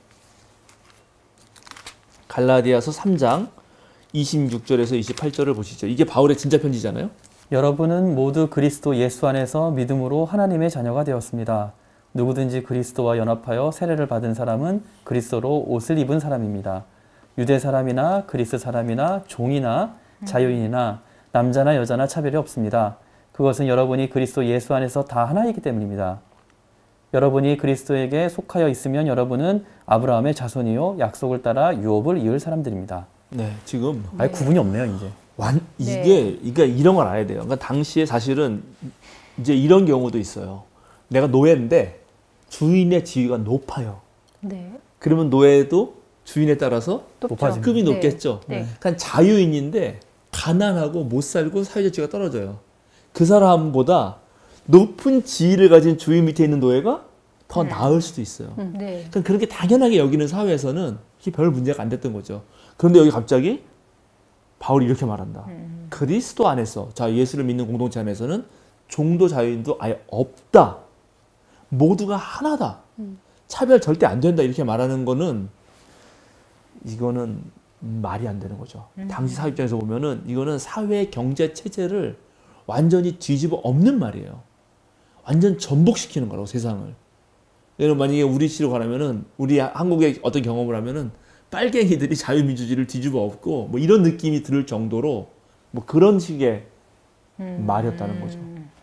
갈라디아서 삼 장 이십육 절에서 이십팔 절을 보시죠. 이게 바울의 진짜 편지잖아요. 여러분은 모두 그리스도 예수 안에서 믿음으로 하나님의 자녀가 되었습니다. 누구든지 그리스도와 연합하여 세례를 받은 사람은 그리스도로 옷을 입은 사람입니다. 유대 사람이나 그리스 사람이나 종이나 자유인이나 남자나 여자나 차별이 없습니다. 그것은 여러분이 그리스도 예수 안에서 다 하나이기 때문입니다. 여러분이 그리스도에게 속하여 있으면 여러분은 아브라함의 자손이요 약속을 따라 유업을 이을 사람들입니다. 네, 지금 아예 네. 구분이 없네요, 이제. 완 이게 네. 그러니까 이런 걸 알아야 돼요. 그러니까 당시에 사실은 이제 이런 경우도 있어요. 내가 노예인데 주인의 지위가 높아요. 네. 그러면 노예도 주인에 따라서 높아집니다. 급이 네. 높겠죠. 네. 그러니까 자유인인데 가난하고 못 살고 사회적 지위가 떨어져요. 그 사람보다 높은 지위를 가진 주인 밑에 있는 노예가 더 네. 나을 수도 있어요. 음, 네. 그러니까 그렇게 당연하게 여기는 사회에서는 이게 별 문제가 안 됐던 거죠. 그런데 여기 갑자기 바울이 이렇게 말한다. 음. 그리스도 안에서, 자 예수를 믿는 공동체 안에서는 종도 자유인도 아예 없다. 모두가 하나다. 음. 차별 절대 안 된다. 이렇게 말하는 거는 이거는 말이 안 되는 거죠. 음. 당시 사회 입장에서 보면은 이거는 사회 경제 체제를 완전히 뒤집어 엎는 말이에요. 완전 전복시키는 거라고, 세상을. 여러분 만약에 우리 시로 가려면은 우리 한국의 어떤 경험을 하면은 빨갱이들이 자유민주주의를 뒤집어 엎고 뭐 이런 느낌이 들 정도로 뭐 그런 식의 음. 말이었다는 거죠.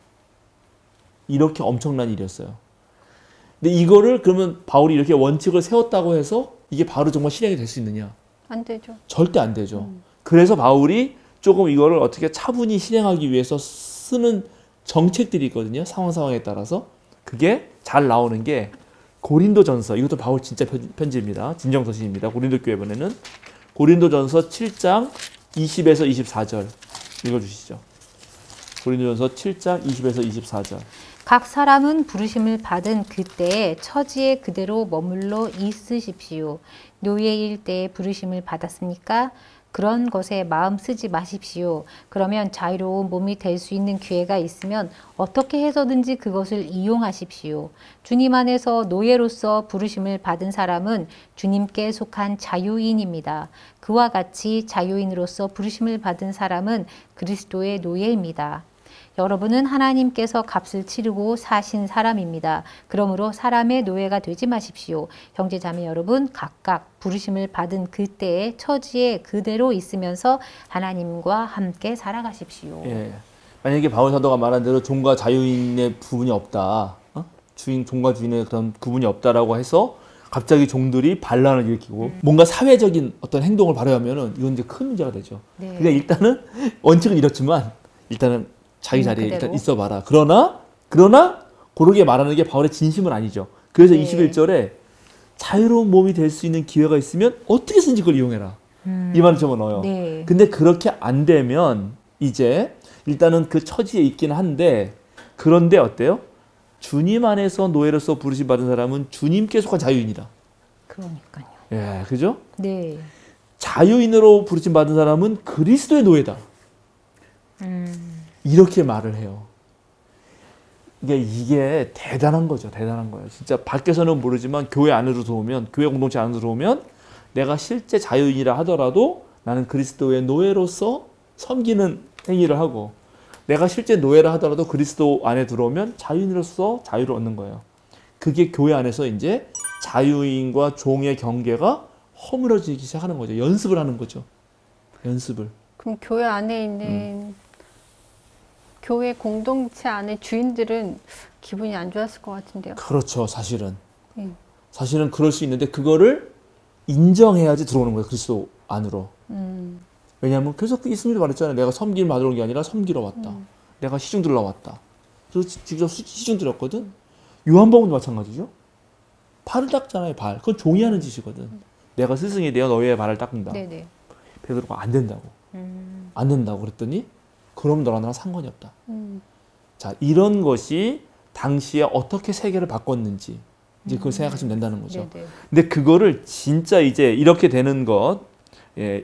이렇게 엄청난 일이었어요. 근데 이거를 그러면 바울이 이렇게 원칙을 세웠다고 해서 이게 바로 정말 실행이 될 수 있느냐? 안 되죠. 절대 안 되죠. 음. 그래서 바울이 조금 이거를 어떻게 차분히 실행하기 위해서 쓰는 정책들이 있거든요. 상황 상황에 따라서. 그게 잘 나오는 게 고린도전서, 이것도 바울 진짜 편지입니다. 진정서신입니다. 고린도 교회번에는 고린도전서 칠 장 이십에서 이십사 절 읽어주시죠. 고린도전서 칠 장 이십에서 이십사 절. 각 사람은 부르심을 받은 그때에 처지에 그대로 머물러 있으십시오. 노예일 때에 부르심을 받았습니까? 그런 것에 마음 쓰지 마십시오. 그러면 자유로운 몸이 될 수 있는 기회가 있으면 어떻게 해서든지 그것을 이용하십시오. 주님 안에서 노예로서 부르심을 받은 사람은 주님께 속한 자유인입니다. 그와 같이 자유인으로서 부르심을 받은 사람은 그리스도의 노예입니다. 여러분은 하나님께서 값을 치르고 사신 사람입니다. 그러므로 사람의 노예가 되지 마십시오. 형제자매 여러분, 각각 부르심을 받은 그때의 처지에 그대로 있으면서 하나님과 함께 살아가십시오. 예. 만약에 바울 사도가 말한 대로 종과 자유인의 부분이 없다. 어? 주인, 종과 주인의 그런 구분이 없다라고 해서 갑자기 종들이 반란을 일으키고 음. 뭔가 사회적인 어떤 행동을 발휘하면은 이건 이제 큰 문제가 되죠. 네. 그냥 일단은 원칙은 이렇지만 일단은 자기 자리에 음, 일단 있어봐라. 그러나 그러나 그러게 말하는 게 바울의 진심은 아니죠. 그래서 네. 이십일 절에 자유로운 몸이 될 수 있는 기회가 있으면 어떻게든지 그걸 이용해라. 음. 이 말을 적어넣어요. 네. 근데 그렇게 안 되면 이제 일단은 그 처지에 있긴 한데 그런데 어때요? 주님 안에서 노예로서 부르심 받은 사람은 주님께 속한 자유인이다. 그러니까요. 예, 그죠? 네. 자유인으로 부르심 받은 사람은 그리스도의 노예다. 음. 이렇게 말을 해요. 이게, 이게 대단한 거죠. 대단한 거예요. 진짜 밖에서는 모르지만 교회 안으로 들어오면, 교회 공동체 안으로 들어오면 내가 실제 자유인이라 하더라도 나는 그리스도의 노예로서 섬기는 행위를 하고 내가 실제 노예라 하더라도 그리스도 안에 들어오면 자유인으로서 자유를 얻는 거예요. 그게 교회 안에서 이제 자유인과 종의 경계가 허물어지기 시작하는 거죠. 연습을 하는 거죠. 연습을. 그럼 교회 안에 있는 음. 교회 공동체 안에 주인들은 기분이 안 좋았을 것 같은데요. 그렇죠. 사실은. 음. 사실은 그럴 수 있는데 그거를 인정해야지 들어오는 거예요. 그리스도 안으로. 음. 왜냐하면 계속 예수님이 말했잖아요. 내가 섬김을 받으러 온 게 아니라 섬기러 왔다. 음. 내가 시중 들러 왔다. 그래서 직접 시중 들었거든. 요한복음도 마찬가지죠. 발을 닦잖아요. 발. 그건 종이 하는 짓이거든. 음. 내가 스승이 되어 너희의 발을 닦는다. 네네. 베드로가 안 된다고. 음. 안 된다고 그랬더니 그럼 너랑 나랑 상관이 없다. 음. 자, 이런 것이 당시에 어떻게 세계를 바꿨는지 이제 그걸 음. 생각하시면 된다는 거죠. 네네. 근데 그거를 진짜 이제 이렇게 되는 것, 예,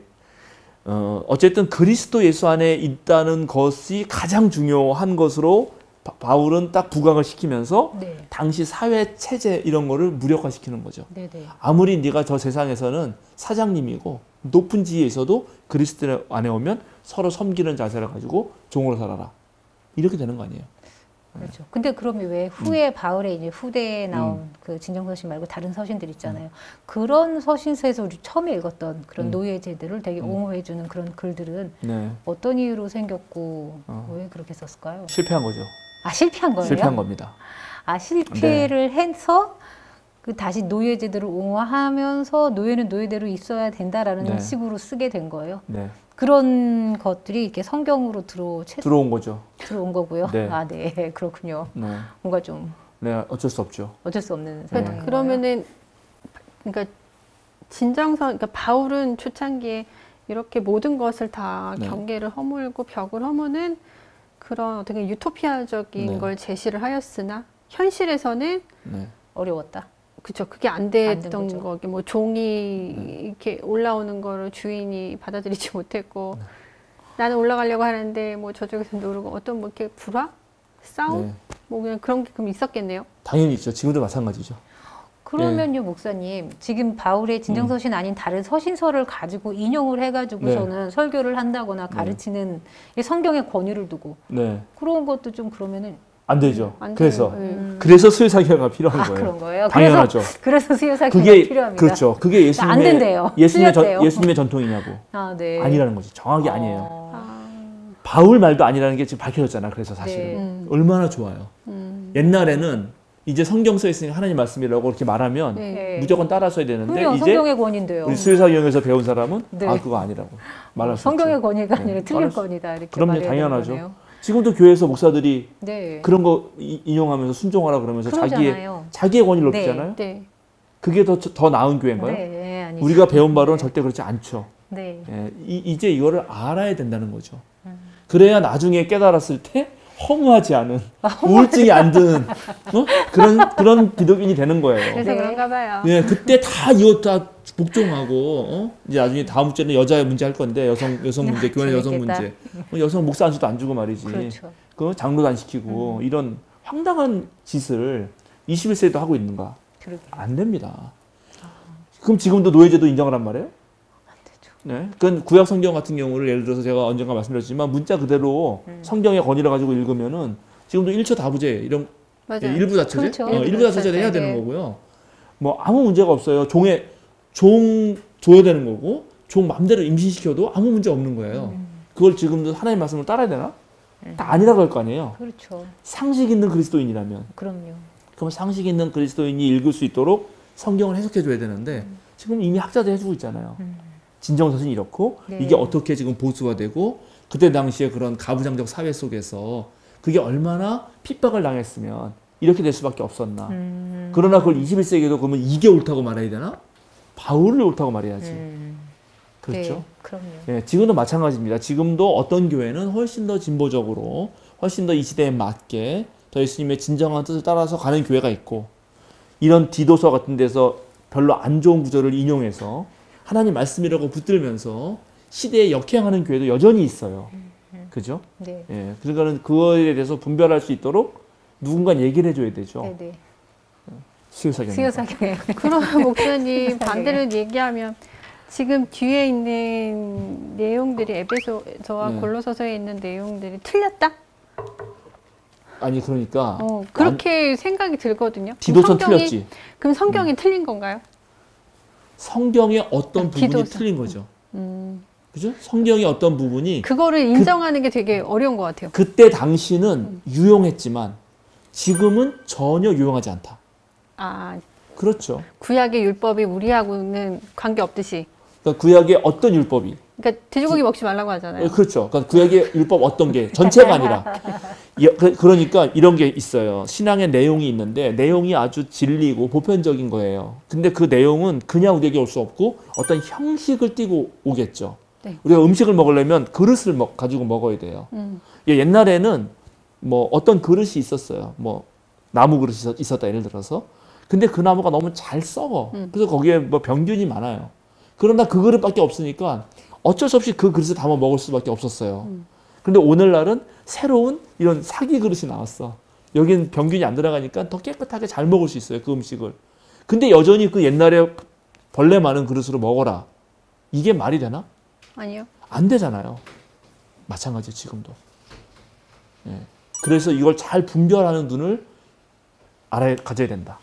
어, 어쨌든 그리스도 예수 안에 있다는 것이 가장 중요한 것으로 바, 바울은 딱 부각을 시키면서 네. 당시 사회 체제 이런 거를 무력화시키는 거죠. 네네. 아무리 네가 저 세상에서는 사장님이고 높은 지위에 있어도 그리스도 안에 오면 서로 섬기는 자세를 가지고 종으로 살아라. 이렇게 되는 거 아니에요. 그렇죠. 근데 그러면 왜 후에 음. 바울의 이제 후대에 나온 음. 그 진정서신 말고 다른 서신들 있잖아요. 음. 그런 서신서에서 우리 처음에 읽었던 그런 음. 노예 제도를 되게 음. 옹호해주는 그런 글들은 네. 어떤 이유로 생겼고 어. 왜 그렇게 썼을까요? 실패한 거죠. 아 실패한 거예요? 실패한 겁니다. 아 실패를 네. 해서 그 다시 노예 제도를 옹호하면서 노예는 노예대로 있어야 된다라는 네. 식으로 쓰게 된 거예요. 네. 그런 것들이 이렇게 성경으로 들어 채... 들어온 거죠. 들어온 거고요. 네. 아, 네, 그렇군요. 네. 뭔가 좀 네, 어쩔 수 없죠. 어쩔 수 없는 네. 상황인 거예요. 그러면은 그러니까 진정선, 그러니까 바울은 초창기에 이렇게 모든 것을 다 네. 경계를 허물고 벽을 허무는 그런 어떻게 유토피아적인 네. 걸 제시를 하였으나 현실에서는 네. 어려웠다. 그쵸, 그게 안 안 된 됐던 거죠. 거게 뭐 종이 네. 이렇게 올라오는 거를 주인이 받아들이지 못했고 네. 나는 올라가려고 하는데 뭐 저쪽에서 누르고 어떤 뭐 이렇게 불화, 싸움, 네. 뭐 그냥 그런 게 그럼 있었겠네요. 당연히 있죠. 지금도 마찬가지죠. 그러면요, 목사님, 지금 바울의 진정서신 아닌 다른 서신서를 가지고 인용을 해가지고서는 네. 설교를 한다거나 가르치는 이 성경의 권위를 두고 네. 그런 것도 좀 그러면은 안 되죠. 안 그래서 돼요. 네. 음. 그래서 수요사교가 필요한 아, 거예요. 그런 거예요. 당연하죠. 그래서, 그래서 수요사교가 그게 필요합니다. 그렇죠. 그게 안 예수님의 된대요. 예수님의, 전, 틀렸대요. 예수님의 전통이냐고. 아, 네. 아니라는 거지. 정확히 아니에요. 어. 아, 바울 말도 아니라는 게 지금 밝혀졌잖아. 그래서 사실은 네. 음. 얼마나 좋아요. 음. 옛날에는 이제 성경 써 있으니까 하나님 말씀이라고 이렇게 말하면 네. 네. 무조건 따라 써야 되는데 그럼요, 이제 성경의 권위인데요. 우리 수요사경에서 배운 사람은 네. 아 그거 아니라고 말할 수 성경의 있죠. 권위가 네. 아니라 틀린 말할 수- 권위다 이렇게 그럼요, 말해야 당연하죠. 되는 거네요. 지금도 교회에서 목사들이 네. 그런 거 이- 인용하면서 순종하라 그러면서 자기의 그러잖아요. 자기의 권위를 네. 높이잖아요. 네. 그게 더 더 나은 교회인가요? 네, 아니죠. 우리가 배운 바로는 네. 절대 그렇지 않죠. 네. 예, 이, 이제 이거를 알아야 된다는 거죠. 음. 그래야 나중에 깨달았을 때 허무하지 않은 우울증이 안 드는 어? 그런 그런 기독인이 되는 거예요. 그래서 네. 그런가 봐요. 예, 그때 다 이거 다 복종하고 어? 이제 나중에 다음 주에는 여자의 문제 할 건데 여성 여성 문제 교회 여성 재밌겠다. 문제 어, 여성 목사 안수도 안 주고 말이지. 그렇죠. 그 장로도 안 시키고 이런 황당한 짓을 이십일 세기도 하고 있는가? 그러게. 안 됩니다. 그럼 지금도 노예제도 인정을 한 말이에요? 안 되죠. 네. 그건 구약 성경 같은 경우를 예를 들어서 제가 언젠가 말씀드렸지만 문자 그대로 음. 성경의 권위를 가지고 읽으면은 지금도 일처 다부제 이런 맞아요. 예, 일부 다처제 그렇죠. 어, 일부 일부 다처제 다처제, 해야 되는 네. 거고요. 뭐 아무 문제가 없어요. 종에 종 줘야 되는 거고 종 마음대로 임신시켜도 아무 문제 없는 거예요. 음. 그걸 지금도 하나님 말씀을 따라야 되나? 다 아니라고 할 거 아니에요. 그렇죠. 상식 있는 그리스도인이라면 그럼요. 그럼 상식 있는 그리스도인이 읽을 수 있도록 성경을 해석해 줘야 되는데 음. 지금 이미 학자들 해주고 있잖아요. 진정서신이 이렇고 네. 이게 어떻게 지금 보수가 되고 그때 당시에 그런 가부장적 사회 속에서 그게 얼마나 핍박을 당했으면 이렇게 될 수밖에 없었나. 음. 그러나 그걸 이십일 세기에도 그러면 이게 옳다고 말해야 되나? 바울이 옳다고 말해야지. 음. 그렇죠? 네, 그럼요. 예, 지금도 마찬가지입니다. 지금도 어떤 교회는 훨씬 더 진보적으로 훨씬 더 이 시대에 맞게 더 예수님의 진정한 뜻을 따라서 가는 교회가 있고 이런 디도서 같은 데서 별로 안 좋은 구절을 인용해서 하나님 말씀이라고 붙들면서 시대에 역행하는 교회도 여전히 있어요. 그죠? 네. 예, 그러니까는 그거에 대해서 분별할 수 있도록 누군가 얘기를 해줘야 되죠. 네, 네. 수요사경. 수요사경에. 그러면 목사님 세상에. 반대로 얘기하면 지금 뒤에 있는 내용들이 에베소서와 네. 골로서서에 있는 내용들이 틀렸다? 아니 그러니까 어, 그렇게 생각이 들거든요. 디도서는 그럼 성경이- 틀렸지. 그럼 성경이 틀린 건가요? 성경의 어떤 아, 부분이 디도서. 틀린 거죠. 음, 그죠? 성경의 어떤 부분이 그거를 인정하는 게 되게 어려운 것 같아요. 그때 당시는 유용했지만 지금은 전혀 유용하지 않다. 아, 그렇죠. 구약의 율법이 우리하고는 관계 없듯이. 그러니까 구약의 어떤 율법이 그러니까 돼지고기 먹지 말라고 하잖아요. 어, 그렇죠. 그러니까 구약의 율법 어떤 게 전체가 아니라 여- 그- 그러니까 이런 게 있어요. 신앙의 내용이 있는데 내용이 아주 진리고 보편적인 거예요. 근데 그 내용은 그냥 우리에게 올 수 없고 어떤 형식을 띠고 오겠죠. 네. 우리가 음식을 먹으려면 그릇을 먹, 가지고 먹어야 돼요. 음, 예, 옛날에는 뭐 어떤 그릇이 있었어요. 뭐 나무 그릇이 있었- 있었다 예를 들어서. 근데 그 나무가 너무 잘 썩어. 음. 그래서 거기에 뭐 병균이 많아요. 그러나 그 그릇밖에 없으니까 어쩔 수 없이 그 그릇을 담아 먹을 수밖에 없었어요. 음. 근데 오늘날은 새로운 이런 사기 그릇이 나왔어. 여긴 병균이 안 들어가니까 더 깨끗하게 잘 먹을 수 있어요. 그 음식을. 근데 여전히 그 옛날에 벌레 많은 그릇으로 먹어라. 이게 말이 되나? 아니요. 안 되잖아요. 마찬가지 지금도. 예. 그래서 이걸 잘 분별하는 눈을 알아 가져야 된다.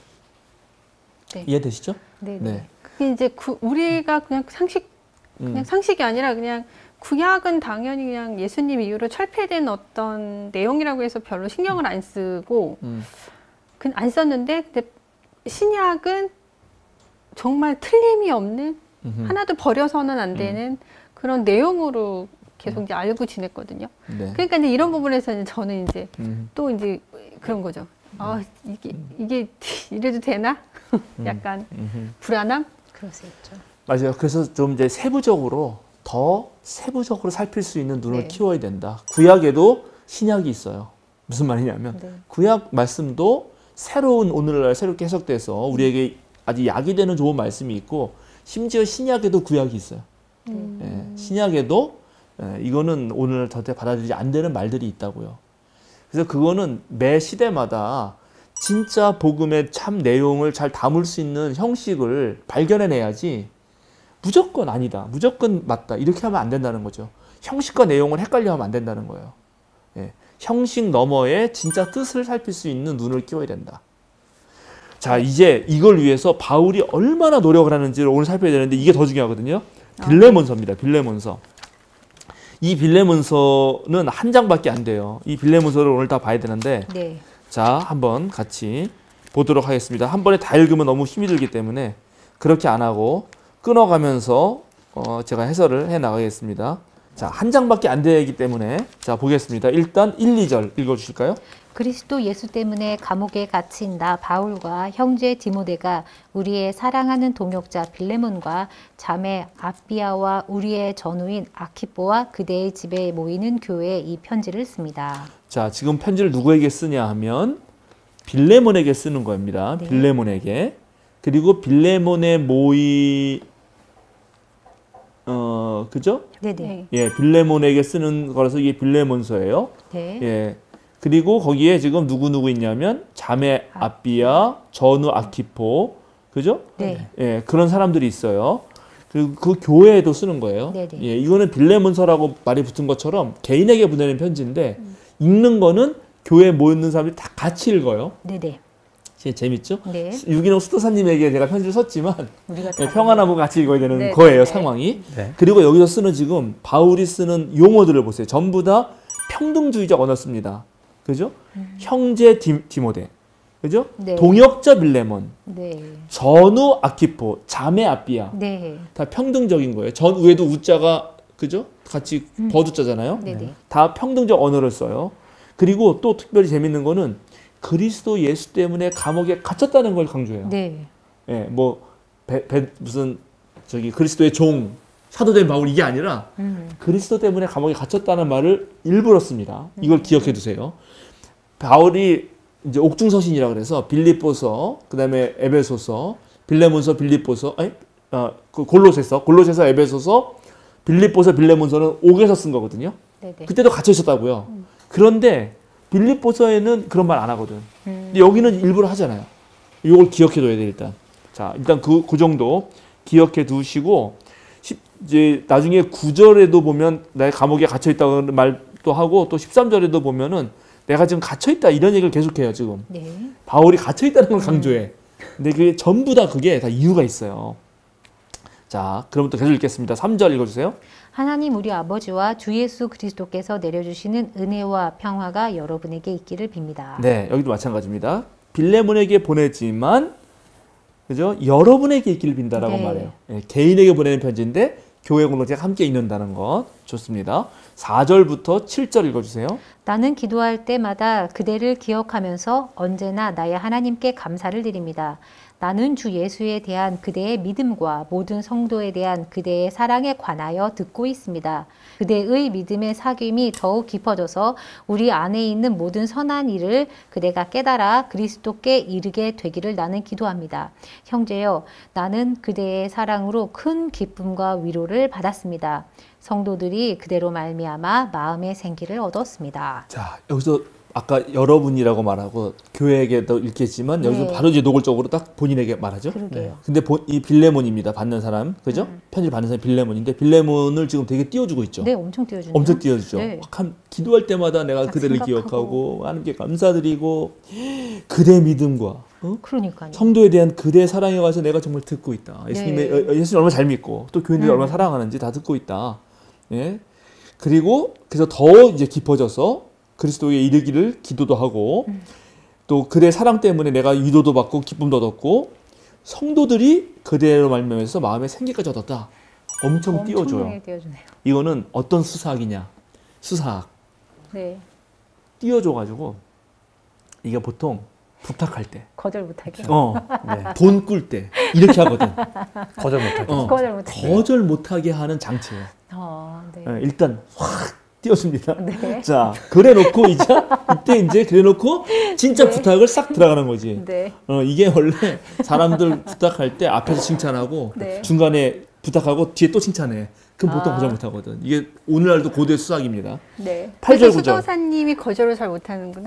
네. 이해되시죠? 네, 네. 네. 그게 이제 구, 우리가 그냥 상식, 그냥 음. 상식이 아니라 그냥 구약은 당연히 그냥 예수님 이후로 철폐된 어떤 내용이라고 해서 별로 신경을 안 쓰고 음. 그 안 썼는데 근데 신약은 정말 틀림이 없는 음흠. 하나도 버려서는 안 되는 그런 내용으로 계속 이제 알고 지냈거든요. 네. 그러니까 이제 이런 부분에서는 저는 이제 음. 또 이제 그런 거죠. 아 이게 이게 이래도 되나? 약간 음흠. 불안함? 그럴 수 있죠. 맞아요. 그래서 좀 이제 세부적으로 더 세부적으로 살필 수 있는 눈을 네. 키워야 된다. 구약에도 신약이 있어요. 무슨 말이냐면 네. 구약 말씀도 새로운 오늘날 새롭게 해석돼서 우리에게 아주 약이 되는 좋은 말씀이 있고 심지어 신약에도 구약이 있어요. 음. 예, 신약에도 예, 이거는 오늘 절대 받아들이지 안 되는 말들이 있다고요. 그래서 그거는 매 시대마다 진짜 복음의 참 내용을 잘 담을 수 있는 형식을 발견해내야지 무조건 아니다, 무조건 맞다 이렇게 하면 안 된다는 거죠. 형식과 내용을 헷갈려 하면 안 된다는 거예요. 예, 형식 너머에 진짜 뜻을 살필 수 있는 눈을 키워야 된다. 자, 이제 이걸 위해서 바울이 얼마나 노력을 하는지를 오늘 살펴야 되는데 이게 더 중요하거든요. 빌레몬서입니다. 빌레몬서. 이 빌레몬서는 한 장밖에 안 돼요. 이 빌레몬서를 오늘 다 봐야 되는데 네. 자, 한번 같이 보도록 하겠습니다. 한 번에 다 읽으면 너무 힘이 들기 때문에 그렇게 안 하고 끊어가면서 어, 제가 해설을 해 나가겠습니다. 자, 한 장밖에 안 되기 때문에 자, 보겠습니다. 일단 일, 이 절 읽어주실까요? 그리스도 예수 때문에 감옥에 갇힌 나 바울과 형제 디모데가 우리의 사랑하는 동역자 빌레몬과 자매 아비아와 우리의 전우인 아키뽀와 그대의 집에 모이는 교회에 이 편지를 씁니다. 자, 지금 편지를 누구에게 쓰냐 하면 빌레몬에게 쓰는 겁니다. 네. 빌레몬에게. 그리고 빌레몬의 모이 어, 그죠? 네네. 네. 예, 빌레몬에게 쓰는 거라서 이게 빌레몬서예요. 네. 예. 그리고 거기에 지금 누구 누구 있냐면 자매 아비아, 전우 아키포, 그죠? 네. 예, 그런 사람들이 있어요. 그리고 그 교회에도 쓰는 거예요. 네네. 예, 이거는 빌레몬서라고 말이 붙은 것처럼 개인에게 보내는 편지인데 음. 읽는 거는 교회에 모였는 사람들이 다 같이 읽어요. 네네. 진짜 재밌죠? 네. 유기농 수도사님에게 제가 편지를 썼지만 우리가 예, 다 평안하고 같이 읽어야 되는 네, 거예요, 네. 상황이. 네. 그리고 여기서 쓰는 지금 바울이 쓰는 용어들을 보세요. 전부 다 평등주의적 언어 씁니다. 그죠? 음. 형제 디, 디모데. 그죠? 네. 동역자 빌레몬. 네. 전우 아키포. 자매 아비야. 네. 다 다 평등적인 거예요. 전 위에도 우자가 그죠? 같이 음. 버두자잖아요. 네네. 다 평등적 언어를 써요. 그리고 또 특별히 재밌는 거는 그리스도 예수 때문에 감옥에 갇혔다는 걸 강조해요. 네. 예, 뭐 배, 배, 무슨 저기 그리스도의 종 사도된 바울 이게 아니라 음. 그리스도 때문에 감옥에 갇혔다는 말을 일부러 씁니다. 이걸 음. 기억해 두세요. 바울이 이제 옥중서신이라 그래서 빌립보서, 그다음에 에베소서, 빌레몬서, 빌립보서, 아니, 어, 그 골로새서, 골로새서, 에베소서, 빌립보서, 빌레몬서는 옥에서 쓴 거거든요. 네네. 그때도 갇혀 있었다고요. 그런데 빌립보서에는 그런 말 안 하거든. 음. 근데 여기는 일부러 하잖아요. 이걸 기억해 둬야 돼 일단. 자, 일단 그, 그 정도 기억해 두시고 십, 이제 나중에 구 절에도 보면 내 감옥에 갇혀 있다는 말도 하고 또 십삼 절에도 보면은 내가 지금 갇혀 있다 이런 얘기를 계속해요 지금. 네. 바울이 갇혀 있다는 걸 강조해. 근데 그게 전부 다 그게 다 이유가 있어요. 자, 그럼 또 계속 읽겠습니다. 삼 절 읽어주세요. 하나님 우리 아버지와 주 예수 그리스도께서 내려주시는 은혜와 평화가 여러분에게 있기를 빕니다. 네, 여기도 마찬가지입니다. 빌레몬에게 보내지만 그죠? 여러분에게 있기를 빈다라고 네. 말해요. 예, 개인에게 보내는 편지인데 교회 공동체가 함께 읽는다는 것 좋습니다. 사 절부터 칠 절 읽어주세요. 나는 기도할 때마다 그대를 기억하면서 언제나 나의 하나님께 감사를 드립니다. 나는 주 예수에 대한 그대의 믿음과 모든 성도에 대한 그대의 사랑에 관하여 듣고 있습니다. 그대의 믿음의 사귐이 더욱 깊어져서 우리 안에 있는 모든 선한 일을 그대가 깨달아 그리스도께 이르게 되기를 나는 기도합니다. 형제여, 나는 그대의 사랑으로 큰 기쁨과 위로를 받았습니다. 성도들이 그대로 말미암아 마음의 생기를 얻었습니다. 자, 여기서 아까 여러분이라고 말하고 교회에게도 읽겠지만 여기서 네. 바로 이제 노골적으로 딱 본인에게 말하죠. 그러게요. 근데 본- 이 빌레몬입니다. 받는 사람, 그죠? 음. 편지를 받는 사람이 빌레몬인데 빌레몬을 지금 되게 띄워주고 있죠. 네, 엄청 띄워주네요. 엄청 띄워주죠. 네. 한 기도할 때마다 내가 딱 그대를 생각하고. 기억하고 하나님께 감사드리고 그대 믿음과 어? 그러니까요. 성도에 대한 그대의 사랑에 관해서 내가 정말 듣고 있다. 예수님의 네. 어, 예수님 얼마나 잘 믿고 또 교인들이 음. 얼마나 사랑하는지 다 듣고 있다. 예. 그리고 그래서 더 이제 깊어져서 그리스도에 이르기를 기도도 하고 음. 또 그대의 사랑 때문에 내가 위로도 받고 기쁨도 얻었고 성도들이 그대로 말미암아서 마음에 생기까지 얻었다. 엄청 띄워줘요. 엄청나게 띄워주네요. 이거는 어떤 수사학이냐? 수사학. 네, 띄워줘가지고 이게 보통 부탁할 때, 거절 못하게. 어, 네. 돈 꿀 때 이렇게 하거든. 거절 못하게. 어, 거절 못하게. 거절 못하게 하는 장치예요. 어, 네. 예, 일단 확 띄워줍니다. 네. 자, 그래놓고 이제 이때 이제 그래놓고 진짜 네. 부탁을 싹 들어가는 거지. 네. 어, 이게 원래 사람들 부탁할 때 앞에서 칭찬하고 네. 중간에 부탁하고 뒤에 또 칭찬해. 그럼 보통 아. 거절 못하거든. 이게 오늘날도 고대 수학입니다. 네. 팔 절 그래서 구 절. 수도사님이 거절을 잘 못하는구나.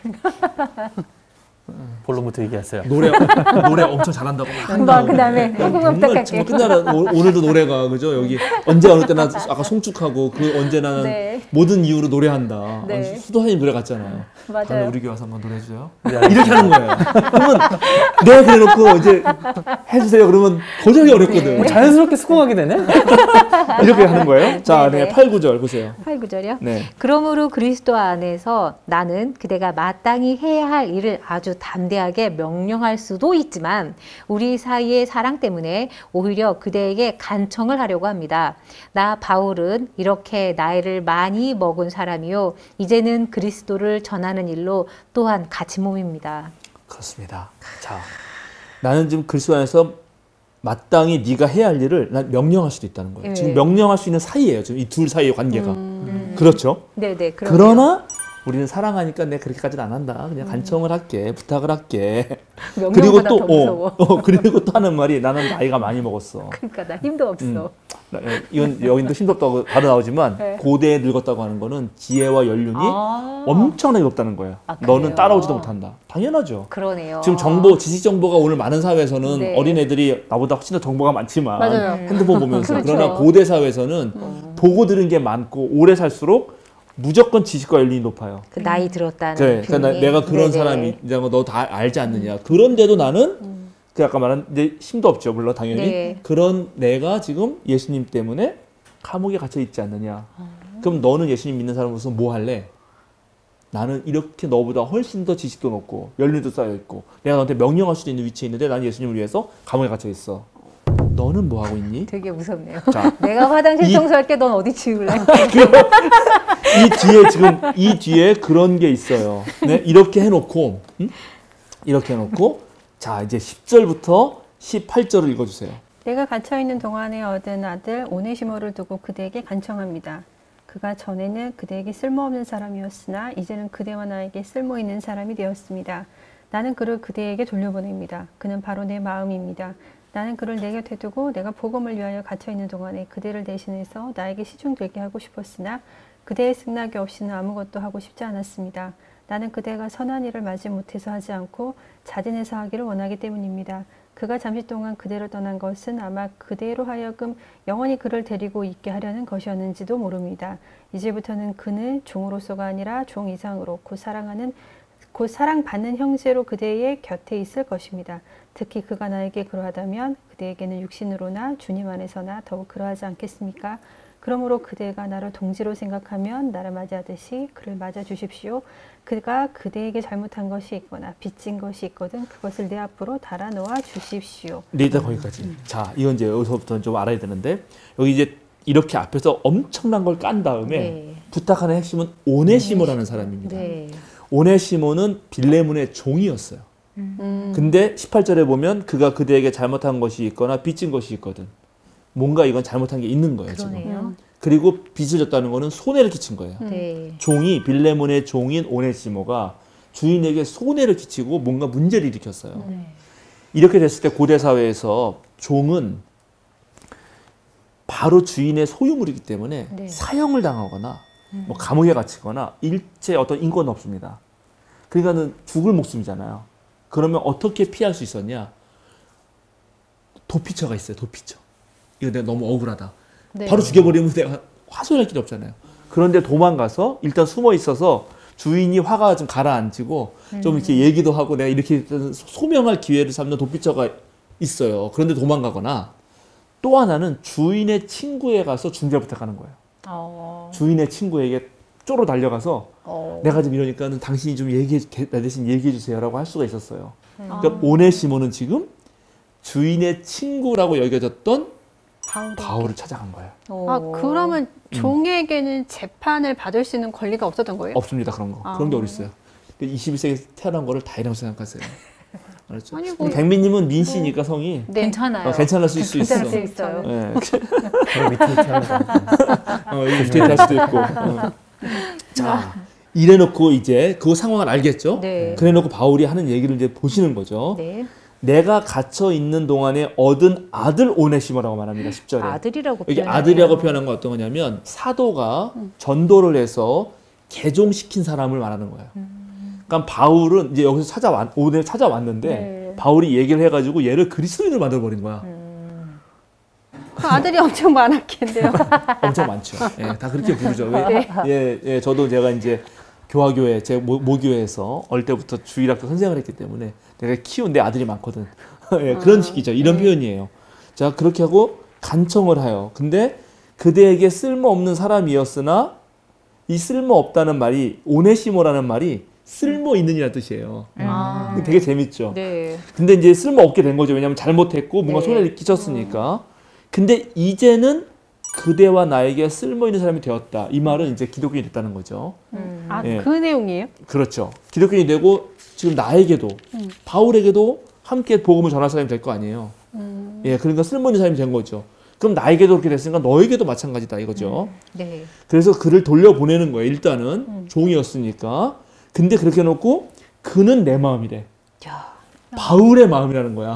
본론부터 얘기하세요. 노래 노래 엄청 잘한다고 막 뭐, 한다고. 그다음에 야, 한국어 정말 부탁할게. 정말 끝나라. 오- 오늘도 노래가 그죠? 여기 언제 어느 때나 아까 송축하고 그 언제나 네. 모든 이유로 노래한다. 네. 어, 수도사님 노래 같잖아요. 맞아요. 다음에 우리 교회 와서 한번 노래해 주세요. 네, 이렇게 하는 거예요. 그러면 내가 그래놓고 이제 해주세요. 그러면 거절이 어렵거든. 뭐 자연스럽게 수긍하게 되네? 이렇게 하는 거예요. 자, 네, 네, 네. 팔, 구 절 보세요. 팔, 구 절이요? 네. 그러므로 그리스도 안에서 나는 그대가 마땅히 해야 할 일을 아주 담대하게 명령할 수도 있지만 우리 사이의 사랑 때문에 오히려 그대에게 간청을 하려고 합니다. 나 바울은 이렇게 나이를 많이 먹은 사람이요. 이제는 그리스도를 전하는 일로 또한 같이 몸입니다. 그렇습니다. 자, 나는 지금 그리스도 안에서 마땅히 네가 해야 할 일을 난 명령할 수도 있다는 거예요. 네. 지금 명령할 수 있는 사이예요. 지금 이 둘 사이의 관계가. 음. 그렇죠? 네네. 그러네요. 그러나 우리는 사랑하니까 내가 그렇게까지는 안 한다. 그냥 간청을 할게. 부탁을 할게. 그리고 명령보다 또 더 무서워. 어, 어, 그리고 또 하는 말이 나는 나이가 많이 먹었어. 그러니까 나 힘도 없어. 음. 이건 여기도 힘겹다고 바로 나오지만 네. 고대에 늙었다고 하는 거는 지혜와 연륜이 아. 엄청나게 높다는 거예요. 아, 그래요? 너는 따라오지도 못한다. 당연하죠. 그러네요. 지금 정보, 지식 정보가 오늘 많은 사회에서는 네. 어린애들이 나보다 훨씬 더 정보가 많지만 맞아요. 핸드폰 보면서 그렇죠. 그러나 고대 사회에서는 음. 보고 들은 게 많고 오래 살수록 무조건 지식과 연륜이 높아요. 그 나이 들었다는 그래, 그러니까 나- 표현이. 내가 그런 네네. 사람이 이제 너 다 알지 않느냐. 그런데도 나는 그 아까 말한 이제 힘도 없죠, 물론 당연히. 네. 그런 내가 지금 예수님 때문에 감옥에 갇혀 있지 않느냐. 그럼 너는 예수님 믿는 사람으로서 뭐 할래? 나는 이렇게 너보다 훨씬 더 지식도 높고 연륜도 쌓여 있고 내가 너한테 명령할 수도 있는 위치에 있는데 나는 예수님을 위해서 감옥에 갇혀 있어. 너는 뭐 하고 있니? 되게 무섭네요. 자, 내가 화장실 이- 청소할게 넌 어디 치울래? 이 뒤에 지금 이 뒤에 그런 게 있어요. 네? 이렇게 해놓고 응? 이렇게 해놓고 자 이제 십 절부터 십팔 절을 읽어주세요. 내가 갇혀있는 동안에 얻은 아들 오네시모를 두고 그대에게 간청합니다. 그가 전에는 그대에게 쓸모없는 사람이었으나 이제는 그대와 나에게 쓸모있는 사람이 되었습니다. 나는 그를 그대에게 돌려보냅니다. 그는 바로 내 마음입니다. 나는 그를 내 곁에 두고 내가 복음을 위하여 갇혀있는 동안에 그대를 대신해서 나에게 시중되게 하고 싶었으나 그대의 승낙이 없이는 아무것도 하고 싶지 않았습니다. 나는 그대가 선한 일을 마지 못해서 하지 않고 자진해서 하기를 원하기 때문입니다. 그가 잠시 동안 그대를 떠난 것은 아마 그대로 하여금 영원히 그를 데리고 있게 하려는 것이었는지도 모릅니다. 이제부터는 그는 종으로서가 아니라 종 이상으로 곧 사랑하는 곧 사랑받는 형제로 그대의 곁에 있을 것입니다. 특히 그가 나에게 그러하다면 그대에게는 육신으로나 주님 안에서나 더욱 그러하지 않겠습니까? 그러므로 그대가 나를 동지로 생각하면 나를 맞이하듯이 그를 맞아 주십시오. 그가 그대에게 잘못한 것이 있거나 빚진 것이 있거든 그것을 내 앞으로 달아놓아 주십시오. 네, 일단 거기까지. 자, 이건 이제 여기서부터 좀 알아야 되는데 여기 이제 이렇게 앞에서 엄청난 걸 깐 다음에 네. 부탁하는 핵심은 오네시모라는 사람입니다. 네. 오네시모는 빌레몬의 종이었어요. 음. 근데 십팔 절에 보면 그가 그대에게 잘못한 것이 있거나 빚진 것이 있거든. 뭔가 이건 잘못한 게 있는 거예요, 지금. 그러네요. 그리고 빚을 졌다는 거는 손해를 끼친 거예요. 네. 종이 빌레몬의 종인 오네시모가 주인에게 손해를 끼치고 뭔가 문제를 일으켰어요. 네. 이렇게 됐을 때 고대 사회에서 종은 바로 주인의 소유물이기 때문에 네. 사형을 당하거나 뭐 감옥에 갇히거나 일체 어떤 인권은 없습니다. 그러니까는 죽을 목숨이잖아요. 그러면 어떻게 피할 수 있었냐? 도피처가 있어요. 도피처. 이거 내가 너무 억울하다. 네. 바로 죽여버리면 내가 화소할 길이 없잖아요. 그런데 도망가서 일단 숨어 있어서 주인이 화가 좀 가라앉히고 좀 이렇게 얘기도 하고 내가 이렇게 소명할 기회를 삼는 도피처가 있어요. 그런데 도망가거나 또 하나는 주인의 친구에 가서 중재 부탁하는 거예요. 어. 주인의 친구에게 쪼로 달려가서 어. 내가 좀 이러니까는 당신이 좀 얘기해, 나 대신 얘기해 주세요라고 할 수가 있었어요. 그러니까 아. 오네시모는 지금 주인의 친구라고 여겨졌던 바울에게. 바울을 찾아간 거예요. 어. 아 그러면 종에게는 재판을 받을 수 있는 권리가 없었던 거예요? 없습니다, 그런 거. 아. 그런 게 어딨어요. 이십일 세기에 태어난 거를 다이라고 생각하세요. 알았죠? 아니, 뭐- 백민님은 민 씨니까 성이 네. 괜찮아요. 어, 괜찮을 수 있어. 괜찮을 수 있어요. 예. 그럼 밑에 있잖아요. 어, 이거 밑에 할 수도 있고. 어. 자, 이래놓고 이제 그 상황을 알겠죠? 네. 그래놓고 바울이 하는 얘기를 이제 보시는 거죠. 네. 내가 갇혀 있는 동안에 얻은 아들 오네시모라고 말합니다. 십 절에. 아들이라고 여기 표현하네요. 아들이라고 표현한 건 어떤 거냐면 사도가 전도를 해서 개종시킨 사람을 말하는 거예요. 그러니까 바울은 이제 여기서 찾아왔, 오늘 찾아왔는데 네. 바울이 얘기를 해가지고 얘를 그리스도인으로 만들어 버린 거야. 음. 그 아들이 엄청 많았겠네요. 엄청 많죠. 예, 다 그렇게 부르죠. 왜? 네. 예, 예, 저도 제가 이제 교화교회, 제 모, 모교회에서 어릴 때부터 주일학교 선생을 했기 때문에 내가 키운 내 아들이 많거든. 예, 그런 식이죠. 이런 표현이에요. 자, 그렇게 하고 간청을 해요. 근데 그대에게 쓸모없는 사람이었으나 이 쓸모없다는 말이 오네시모라는 말이 쓸모 있는이라는 뜻이에요. 아. 되게 재밌죠. 네. 근데 이제 쓸모없게 된 거죠. 왜냐하면 잘못했고 뭔가 네. 손해를 끼쳤으니까. 근데 이제는 그대와 나에게 쓸모 있는 사람이 되었다. 이 말은 이제 기독교인이 됐다는 거죠. 음. 아 예. 그 내용이에요? 그렇죠. 기독교인이 되고 지금 나에게도 음. 바울에게도 함께 복음을 전할 사람이 될 거 아니에요. 음. 예, 그러니까 쓸모 있는 사람이 된 거죠. 그럼 나에게도 그렇게 됐으니까 너에게도 마찬가지다 이거죠. 네. 그래서 그를 돌려보내는 거예요. 일단은 음. 종이었으니까. 근데 그렇게 해놓고 그는 내 마음이래. 야. 바울의 마음이라는 거야.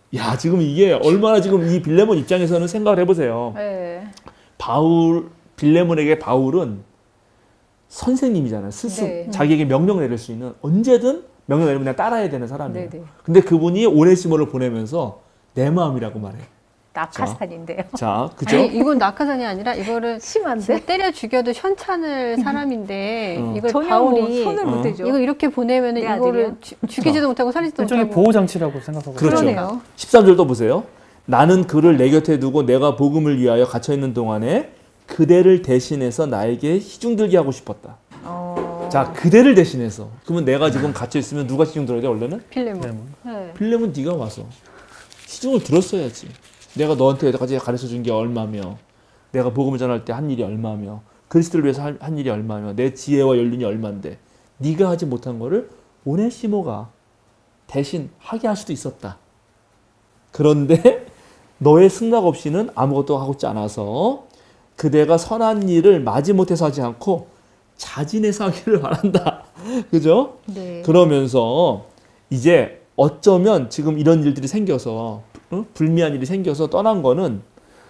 야, 지금 이게 얼마나 지금 이 빌레몬 입장에서는 생각을 해보세요. 네. 바울, 빌레몬에게 바울은 선생님이잖아요. 스스 네. 자기에게 명령 내릴 수 있는, 언제든 명령 내리면 그냥 따라야 되는 사람이에요. 네네. 근데 그분이 오네시모를 보내면서 내 마음이라고 말해. 낙하산인데요. 자, 그죠? 아니, 이건 낙하산이 아니라 이거를 심한데? 진짜 때려 죽여도 현찮을 사람인데 어. 이걸 전혀 바울이 뭐 손을 어. 못 대죠. 이거 이렇게 보내면 내 이거를 아들이요? 주- 죽이지도 못하고 살리지도 일종의 못하고 보호 장치라고 생각하고 그렇죠. 있어요. 그러네요. 십삼 절도 보세요. 나는 그를 내 곁에 두고 내가 복음을 위하여 갇혀있는 동안에 그대를 대신해서 나에게 희중들게 하고 싶었다. 어... 자, 그대를 대신해서. 그러면 내가 지금 갇혀있으면 누가 희중 들어야 돼, 원래는? 필레몬. 네. 네. 빌레몬 네가 와서 희중을 들었어야지. 내가 너한테 여태까지 가르쳐준 게 얼마며, 내가 복음을 전할 때 한 일이 얼마며, 그리스도를 위해서 한, 한 일이 얼마며, 내 지혜와 연륜이 얼만데 네가 하지 못한 거를 오네시모가 대신 하게 할 수도 있었다. 그런데 너의 승낙 없이는 아무것도 하고 있지 않아서 그대가 선한 일을 마지못해서 하지 않고 자진해서 하기를 바란다. 그죠? 네. 그러면서 이제 어쩌면 지금 이런 일들이 생겨서, 응? 불미한 일이 생겨서 떠난 거는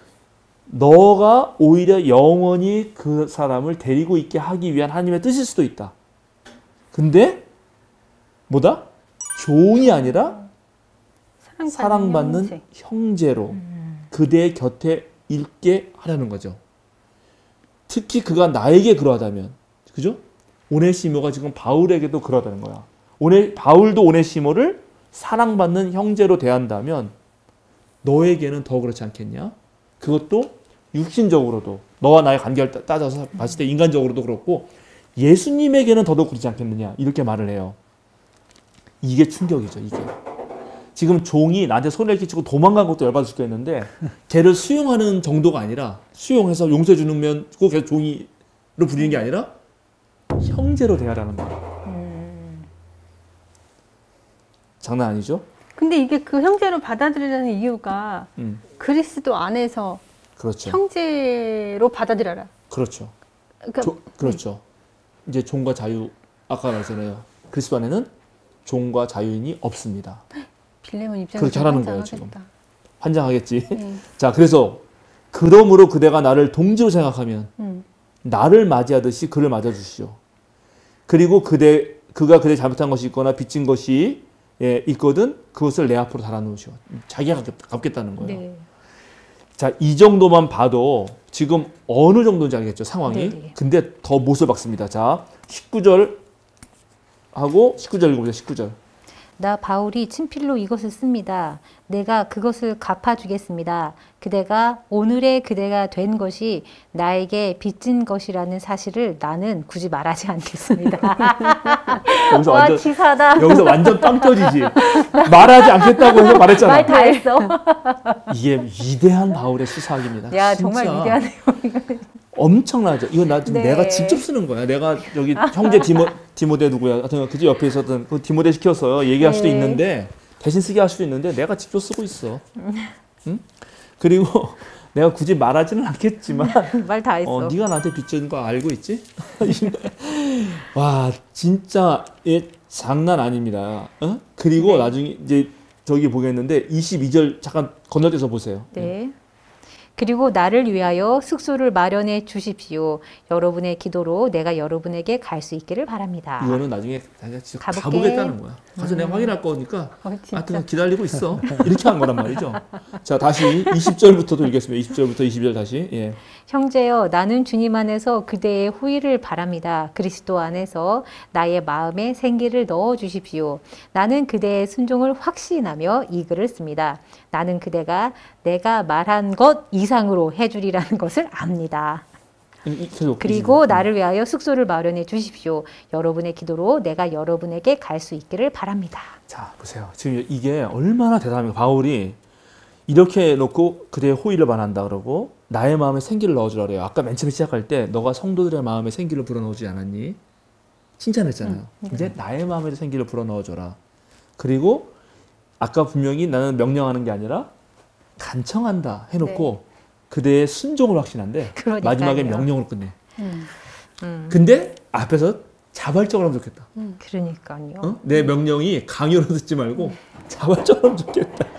너가 오히려 영원히 그 사람을 데리고 있게 하기 위한 하나님의 뜻일 수도 있다. 근데 뭐다? 종이 아니라 사랑받는, 사랑받는 형제. 형제로 그대의 곁에 있게 하라는 거죠. 특히 그가 나에게 그러하다면, 그죠? 오네시모가 지금 바울에게도 그러하다는 거야. 오네, 바울도 오네시모를 사랑받는 형제로 대한다면 너에게는 더 그렇지 않겠냐? 그것도 육신적으로도, 너와 나의 관계를 따- 따져서 봤을 때 인간적으로도 그렇고 예수님에게는 더더욱 그렇지 않겠느냐, 이렇게 말을 해요. 이게 충격이죠. 이게 지금 종이 나한테 손해를 끼치고 도망간 것도 열받아 죽겠는데 걔를 수용하는 정도가 아니라, 수용해서 용서해 주는 면고 계속 종이로 부리는 게 아니라 형제로 대하라는 거예요. 음... 장난 아니죠? 근데 이게 그 형제로 받아들이라는 이유가 음, 그리스도 안에서 그렇죠. 형제로 받아들여라. 그렇죠. 그러니까 조, 그렇죠. 이제 종과 자유, 아까 말했잖아요. 그리스도 안에는 종과 자유인이 없습니다. 빌레몬 입장에서 그렇게 하라는 거예요, 환장하겠다. 환장하겠지. 네. 자, 그래서 그러므로 그대가 나를 동지로 생각하면 음. 나를 맞이하듯이 그를 맞아주시오. 그리고 그대 그가 그대 잘못한 것이 있거나 빚진 것이 예, 있거든 그것을 내 앞으로 달아놓으시오. 자기가 갚겠다, 갚겠다는 거예요. 네. 자, 이 정도만 봐도 지금 어느 정도인지 알겠죠, 상황이. 네네. 근데 더 못을 박습니다. 자, 십구 절 하고 십구 절 읽어보세요. 십구 절. 나 바울이 친필로 이것을 씁니다. 내가 그것을 갚아주겠습니다. 그대가 오늘의 그대가 된 것이 나에게 빚진 것이라는 사실을 나는 굳이 말하지 않겠습니다. 여기서 와, 완전 치사하다. 여기서 완전 빵 터지지. 말하지 않겠다고 해서 말했잖아. 말 다 했어. 이게 위대한 바울의 수사학입니다. 야, 진짜. 정말 위대하네요. 엄청나죠. 이거 나 지금 네. 내가 직접 쓰는 거야. 내가 여기 형제 디모 디모데 누구야? 하여튼 그지 옆에 있었던 그 디모데 시켜서 얘기할 수도 네. 있는데 대신 쓰게 할 수도 있는데 내가 직접 쓰고 있어. 응? 그리고 내가 굳이 말하지는 않겠지만 말 다 했어. 어, 네가 나한테 빚진 거 알고 있지? 와, 진짜 예, 장난 아닙니다. 어? 그리고 네. 나중에 이제 저기 보겠는데 이십이 절 잠깐 건너뛰어서 보세요. 네. 그리고 나를 위하여 숙소를 마련해 주십시오. 여러분의 기도로 내가 여러분에게 갈 수 있기를 바랍니다. 이거는 나중에 내가 진짜 가볼게. 가보겠다는 거야. 가서 내가 확인할 거니까 어, 진짜. 하여튼 기다리고 있어. 이렇게 한 거란 말이죠. 자, 다시 이십 절부터도 읽겠습니다. 이십 절부터 이십이 절 다시. 예. 형제여, 나는 주님 안에서 그대의 후일을 바랍니다. 그리스도 안에서 나의 마음에 생기를 넣어 주십시오. 나는 그대의 순종을 확신하며 이 글을 씁니다. 나는 그대가 내가 말한 것 이상으로 해주리라는 것을 압니다. 이- 계속 그리고 이십이. 나를 위하여 숙소를 마련해 주십시오. 여러분의 기도로 내가 여러분에게 갈 수 있기를 바랍니다. 자, 보세요. 지금 이게 얼마나 대단합니까? 바울이 이렇게 해놓고 그대의 호의를 반한다 그러고 나의 마음에 생기를 넣어주라 그래요. 아까 맨 처음에 시작할 때 너가 성도들의 마음에 생기를 불어넣어주지 않았니? 칭찬했잖아요. 이제 나의 마음에도 생기를 불어넣어줘라. 그리고 아까 분명히 나는 명령하는 게 아니라 간청한다 해놓고 그대의 순종을 확신한데 그러니까요. 마지막에 명령으로 끝내. 음. 음, 근데 앞에서 자발적으로 하면 좋겠다. 그러니까요. 어? 내 명령이 강요로 듣지 말고 자발적으로 하면 좋겠다.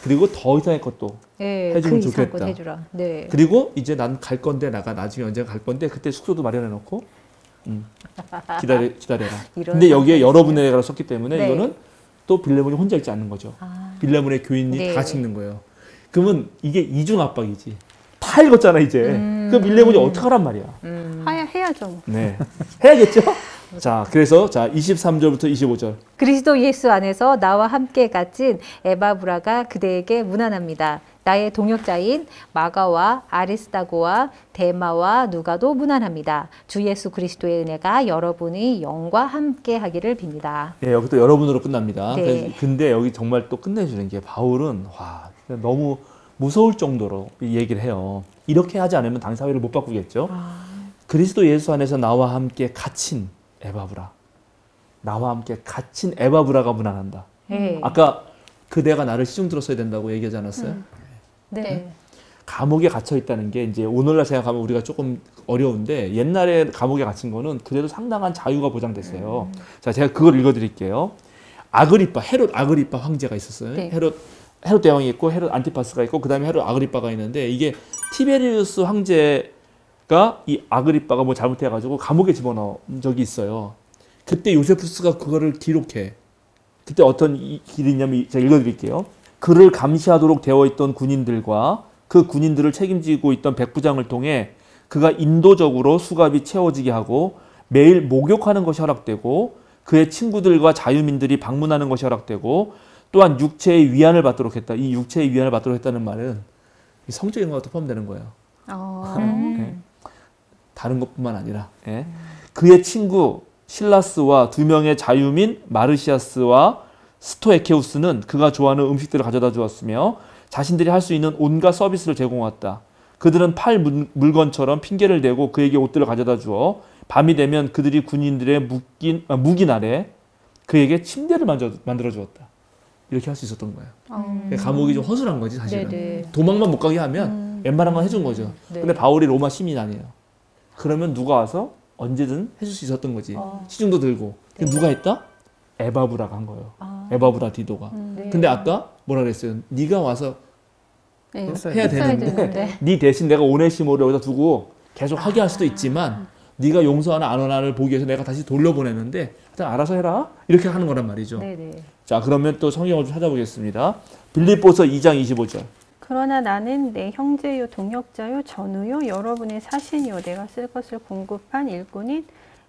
그리고 더 이상의 것도 네, 해주면 그 이상 좋겠다. 것 해주라. 네. 그리고 이제 난 갈 건데 나가 나중에 언제 갈 건데 그때 숙소도 마련해 놓고 음, 기다려 기다려라. 이런 근데 여기에 상황이었어요. 여러분의 애가 썼기 때문에 네. 이거는 또 빌레몬이 혼자 있지 않는 거죠. 아, 빌레몬의 교인이 네. 다 같이 읽는 거예요. 그러면 이게 이중 압박이지. 다 읽었잖아 이제. 음. 그 빌레몬이 어떡하란 말이야. 음. 하야 해야죠. 뭐. 네, 해야겠죠. 자, 그래서 자 이십삼 절부터 이십오 절. 그리스도 예수 안에서 나와 함께 갇힌 에바브라가 그대에게 문안합니다. 나의 동역자인 마가와 아리스다고와 데마와 누가도 문안합니다. 주 예수 그리스도의 은혜가 여러분의 영과 함께 하기를 빕니다. 예, 여기 또 여러분으로 끝납니다. 네. 그래서 근데 여기 정말 또 끝내주는 게 바울은 와 너무 무서울 정도로 이 얘기를 해요. 이렇게 하지 않으면 당 사회를 못 바꾸겠죠. 아. 그리스도 예수 안에서 나와 함께 갇힌 에바브라, 나와 함께 갇힌 에바브라가 문안한다. 네. 아까 그대가 나를 시중 들었어야 된다고 얘기하지 않았어요? 음. 네. 감옥에 갇혀 있다는 게 이제 오늘날 생각하면 우리가 조금 어려운데 옛날에 감옥에 갇힌 거는 그래도 상당한 자유가 보장됐어요. 음. 자, 제가 그걸 읽어드릴게요. 아그리파, 헤롯 아그리파 황제가 있었어요. 네. 헤롯 헤롯 대왕이 있고 헤롯 안티파스가 있고 그 다음에 헤롯 아그리파가 있는데 이게 티베리우스 황제가 이 아그리파가 뭐 잘못해가지고 감옥에 집어넣은 적이 있어요. 그때 요세푸스가 그거를 기록해. 그때 어떤 이- 길이 있냐면 제가 읽어드릴게요. 그를 감시하도록 되어 있던 군인들과 그 군인들을 책임지고 있던 백부장을 통해 그가 인도적으로 수갑이 채워지게 하고 매일 목욕하는 것이 허락되고 그의 친구들과 자유민들이 방문하는 것이 허락되고 또한 육체의 위안을 받도록 했다. 이 육체의 위안을 받도록 했다는 말은 이 성적인 것도 포함되는 거예요. 어. 음. 다른 것뿐만 아니라 예. 그의 친구 실라스와 두 명의 자유민 마르시아스와 스토에케우스는 그가 좋아하는 음식들을 가져다 주었으며 자신들이 할 수 있는 온갖 서비스를 제공했다. 그들은 팔 물- 물건처럼 핑계를 대고 그에게 옷들을 가져다 주어 밤이 되면 그들이 군인들의 묵긴, 아, 묵인 아래 그에게 침대를 만져, 만들어 주었다. 이렇게 할 수 있었던 거예요. 어. 감옥이 좀 허술한 거지 사실은. 네네. 도망만 못 가게 하면 음. 웬만한 건 해준 거죠. 네. 근데 바울이 로마 시민 아니에요. 그러면 누가 와서 언제든 해줄 수 있었던 거지. 어. 시중도 들고. 근데 네. 누가 했다? 에바브라가 한 거예요. 아. 에바브라 디도가. 네. 근데 아까 뭐라 그랬어요? 네가 와서 네. 해야 했어야 되는데 되는데. 네 대신 내가 오네시모를 여기다 두고 계속 하게 할 수도 있지만 네가 용서하나 안 하나를 보기 위해서 내가 다시 돌려보내는데 하여튼 알아서 해라. 이렇게 하는 거란 말이죠. 네네. 자, 그러면 또 성경을 좀 찾아보겠습니다. 빌립보서 이 장 이십오 절. 그러나 나는 내 형제요 동역자요 전우요 여러분의 사신이요 내가 쓸 것을 공급한 일꾼인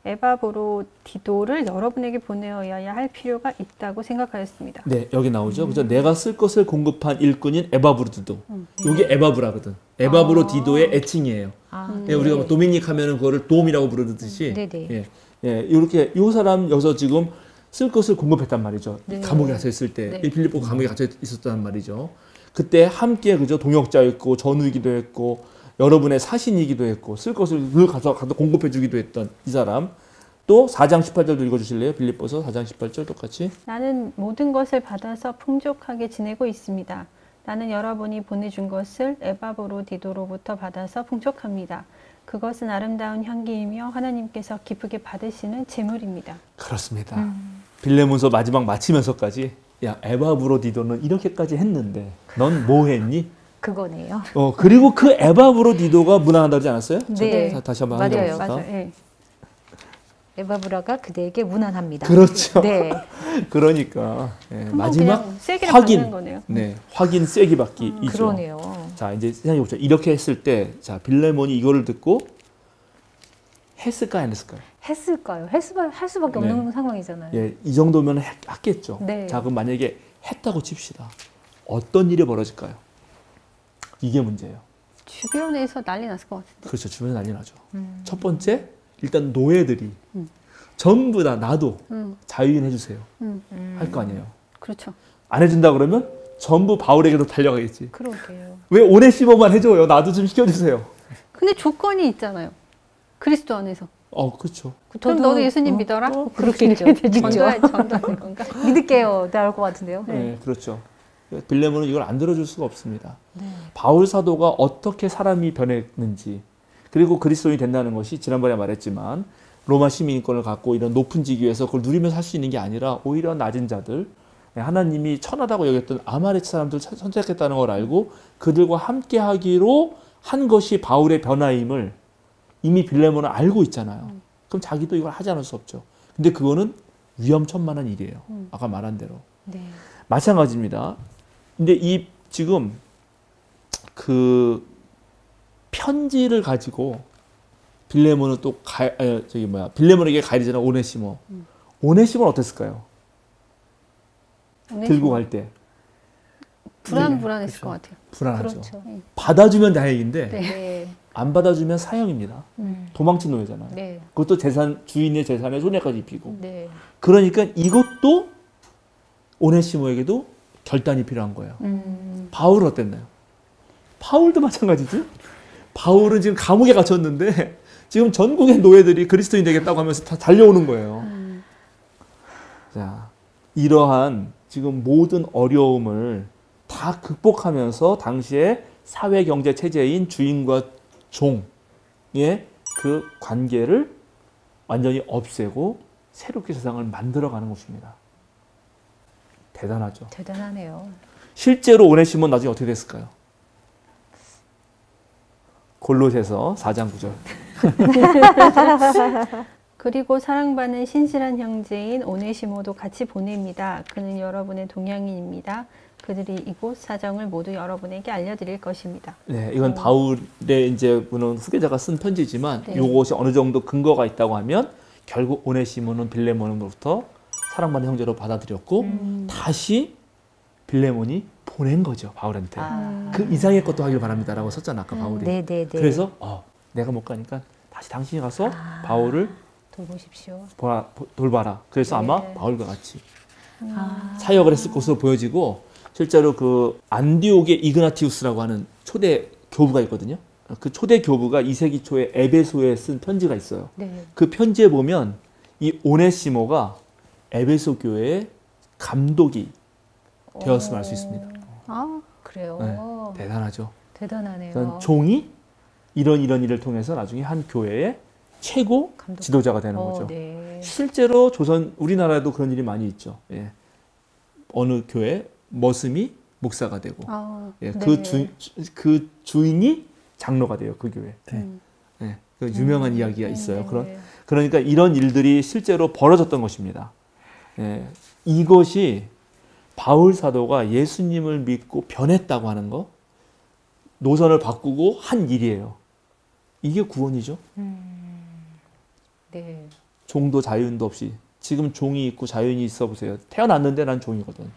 에바브로디도를 여러분에게 보내어야 할 필요가 있다고 생각하였습니다. 네, 여기 나오죠. 그래서 내가 쓸 것을 공급한 일꾼인 에바브로디도. 이게 에바브라거든. 에바브로디도의 애칭이에요. 아, 음. 예, 우리가 뭐 도미닉 하면은 그거를 도움이라고 부르듯이. 네네. 예, 예, 이렇게 이 사람 여기서 지금 쓸 것을 공급했단 말이죠. 네. 감옥에 gat혀 있을 때, 네. 이 빌립보 감옥에 갇혀 있었단 말이죠. 그때 함께 그죠 동역자였고 전우이기도 했고 여러분의 사신이기도 했고 쓸 것을 늘 가서 가서 공급해주기도 했던 이 사람. 또 사 장 십팔 절도 읽어주실래요? 빌립보서 사 장 십팔 절 똑같이. 나는 모든 것을 받아서 풍족하게 지내고 있습니다. 나는 여러분이 보내준 것을 에바브로디도로부터 받아서 풍족합니다. 그것은 아름다운 향기이며 하나님께서 기쁘게 받으시는 제물입니다. 그렇습니다. 음. 빌레몬서 마지막 마치면서까지 야 에바브로디도는 이렇게까지 했는데 넌 뭐 했니? 그거네요. 어 그리고 그 에바브로디도가 문안한다고 하지 않았어요? 네. 자, 다시 한번 맞아요. 확인해 봅시다. 맞아요. 예. 에바브라가 그대에게 문안합니다. 그렇죠. 네. 그러니까 예, 한번 마지막 그냥 세기를 확인. 받는 거네요. 네 확인 세기 받기이죠. 그러네요. 자 이제 생각해 보자. 이렇게 했을 때 자 빌레몬이 이거를 듣고 했을까 안 했을까요? 했을까요? 할, 수바, 할 수밖에 네. 없는 상황이잖아요. 예, 이 정도면 했, 했겠죠. 네. 자 그럼 만약에 했다고 칩시다. 어떤 일이 벌어질까요? 이게 문제예요. 주변에서 난리 났을 것 같은데. 그렇죠. 주변에 난리 나죠. 음. 첫 번째, 일단 노예들이 음. 전부 다 나도 음, 자유인 해주세요. 음, 음. 할 거 아니에요. 그렇죠. 안 해준다 그러면 전부 바울에게도 달려가겠지. 그러게요. 왜 오네시모만 해줘요? 나도 좀 시켜주세요. 근데 조건이 있잖아요. 그리스도 안에서. 어, 그렇죠. 그럼 너도 예수님 어, 믿어라? 어, 그렇겠죠. 전도할 전도할 건가? 믿을게요. 나올 것 같은데요. 네, 그렇죠. 빌레몬은 이걸 안 들어줄 수가 없습니다. 바울 사도가 어떻게 사람이 변했는지 그리고 그리스도인이 된다는 것이 지난번에 말했지만 로마 시민권을 갖고 이런 높은 직위에서 그걸 누리면서 할 수 있는 게 아니라 오히려 낮은 자들 하나님이 천하다고 여겼던 아말렉 사람들 선택했다는 걸 알고 그들과 함께 하기로 한 것이 바울의 변화임을 이미 빌레몬은 알고 있잖아요. 음. 그럼 자기도 이걸 하지 않을 수 없죠. 근데 그거는 위험천만한 일이에요. 음. 아까 말한 대로. 네. 마찬가지입니다. 근데 이 지금 그 편지를 가지고 빌레몬은 또 가, 아, 저기 뭐야 빌레몬에게 가이잖아 오네시모. 음. 오네시모는 어땠을까요? 오네시모. 들고 갈 때 불안불안했을 네. 것 같아요. 불안하죠. 그렇죠. 받아주면 다행인데 네. 안 받아주면 사형입니다. 음. 도망친 노예잖아요. 네. 그것도 재산 주인의 재산에 손해까지 입히고. 네. 그러니까 이것도 오네시모에게도 결단이 필요한 거예요. 음. 바울은 어땠나요? 바울도 마찬가지지. 바울은 지금 감옥에 갇혔는데 지금 전국의 노예들이 그리스도인 되겠다고 하면서 다 달려오는 거예요. 음. 자, 이러한 지금 모든 어려움을 다 극복하면서 당시에 사회 경제 체제인 주인과 종의 그 관계를 완전히 없애고 새롭게 세상을 만들어가는 것입니다. 대단하죠. 대단하네요. 실제로 오네시모는 나중에 어떻게 됐을까요? 골로새서 사 장 구 절. 그리고 사랑받는 신실한 형제인 오네시모도 같이 보냅니다. 그는 여러분의 동양인입니다. 그들이 이곳 사정을 모두 여러분에게 알려드릴 것입니다. 네, 이건 음. 바울의 이제 분은 후계자가 쓴 편지지만 네. 이것이 어느 정도 근거가 있다고 하면 결국 오네시모는 빌레몬으로부터 사랑받는 형제로 받아들였고 음. 다시 빌레몬이 보낸 거죠 바울한테. 아. 그 이상의 것도 하길 바랍니다라고 썼잖아 아까 음. 바울이. 네, 네, 네. 그래서 어, 내가 못 가니까 다시 당신이 가서 아. 바울을 돌보십시오. 보라, 돌봐라. 그래서 네. 아마 바울과 같이 아. 사역을 했을 것으로 보여지고 실제로 그 안디옥의 이그나티우스라고 하는 초대 교부가 있거든요. 그 초대 교부가 이 세기 초에 에베소에 쓴 편지가 있어요. 네. 그 편지에 보면 이 오네시모가 에베소 교회의 감독이 되었음을 알 수 있습니다. 아, 그래요? 네, 대단하죠. 대단하네요. 그러니까 종이 이런 이런 일을 통해서 나중에 한 교회의 최고 감독. 지도자가 되는 어, 거죠. 네. 실제로 조선 우리나라에도 그런 일이 많이 있죠. 예. 어느 교회 머슴이 목사가 되고 아, 예, 네. 그, 주, 그 주인이 장로가 돼요. 그 교회. 네. 예, 그 유명한 음, 이야기가 있어요. 네. 그런, 그러니까 이런 일들이 실제로 벌어졌던 것입니다. 예, 이것이 바울 사도가 예수님을 믿고 변했다고 하는 거, 노선을 바꾸고 한 일이에요. 이게 구원이죠. 음, 네. 종도 자유인도 없이 지금 종이 있고 자유인이 있어 보세요. 태어났는데 난 종이거든.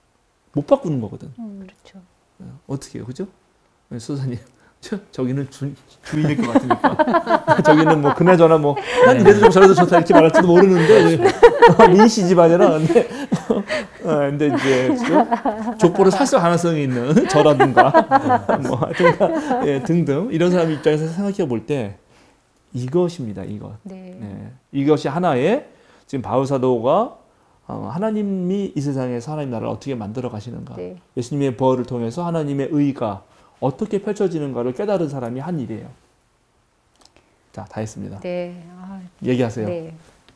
못 바꾸는 거거든. 음, 그렇죠. 어떻게 해요, 그죠? 소사님, 저, 저기는 주, 주인일 것 같으니까. 저기는 뭐 그나저나 뭐 난 이래도 좀 저래도 좋다 이렇게 말할지도 모르는데 민씨 집안이라 근데 어, 근데 이제 그죠? 족보를 살 수 가능성이 있는 저라든가 뭐 하여튼 예, 등등 이런 사람 입장에서 생각해 볼 때 이것입니다, 이것. 네. 네. 이것이 하나의 지금 바울 사도가 어, 하나님이 이 세상에서 하나님 나라를 어떻게 만들어 가시는가, 네. 예수님의 부활을 통해서 하나님의 의가 어떻게 펼쳐지는가를 깨달은 사람이 한 일이에요. 자, 다 했습니다. 네. 아, 얘기하세요. 네.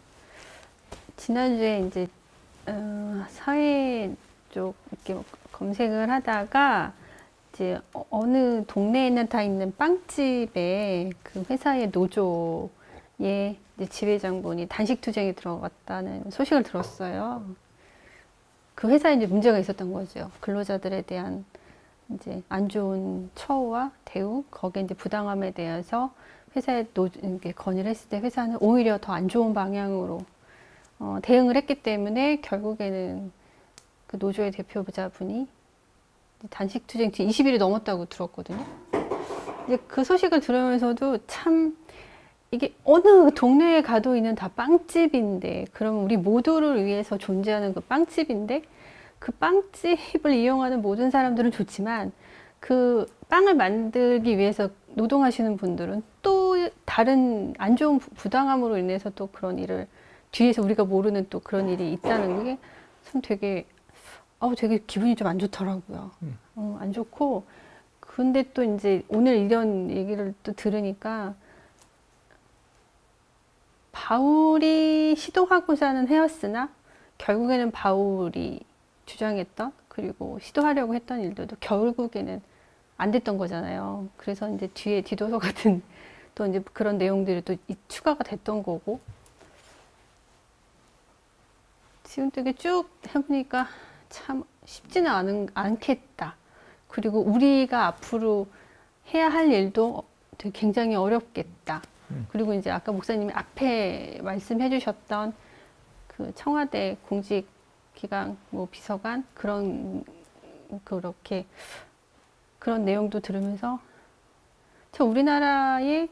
지난주에 이제 어, 사회 쪽 이렇게 검색을 하다가 이제 어느 동네에는 다 있는 빵집에 그 회사의 노조의 이제 지회장분이 단식 투쟁에 들어갔다는 소식을 들었어요. 그 회사에 이제 문제가 있었던 거죠. 근로자들에 대한 이제 안 좋은 처우와 대우, 거기에 이제 부당함에 대해서 회사에 노, 이렇게 건의를 했을 때 회사는 오히려 더 안 좋은 방향으로 어, 대응을 했기 때문에 결국에는 그 노조의 대표자분이 단식 투쟁 지금 이십 일이 넘었다고 들었거든요. 이제 그 소식을 들으면서도 참 이게 어느 동네에 가도 있는 다 빵집인데, 그럼 우리 모두를 위해서 존재하는 그 빵집인데, 그 빵집을 이용하는 모든 사람들은 좋지만 그 빵을 만들기 위해서 노동하시는 분들은 또 다른 안 좋은 부당함으로 인해서 또 그런 일을 뒤에서 우리가 모르는 또 그런 일이 있다는 게 참 되게 아 되게 기분이 좀 안 좋더라고요. 음. 어, 안 좋고, 근데 또 이제 오늘 이런 얘기를 또 들으니까 바울이 시도하고자 하는 해였으나 결국에는 바울이 주장했던 그리고 시도하려고 했던 일들도 결국에는 안 됐던 거잖아요. 그래서 이제 뒤에 디도서 같은 또 이제 그런 내용들이 또 추가가 됐던 거고 지금 되게 쭉 해보니까 참 쉽지는 않은, 않겠다. 그리고 우리가 앞으로 해야 할 일도 되게 굉장히 어렵겠다. 음. 그리고 이제 아까 목사님이 앞에 말씀해 주셨던 그 청와대 공직기강 뭐 비서관 그런 그렇게 그런 내용도 들으면서 참 우리나라의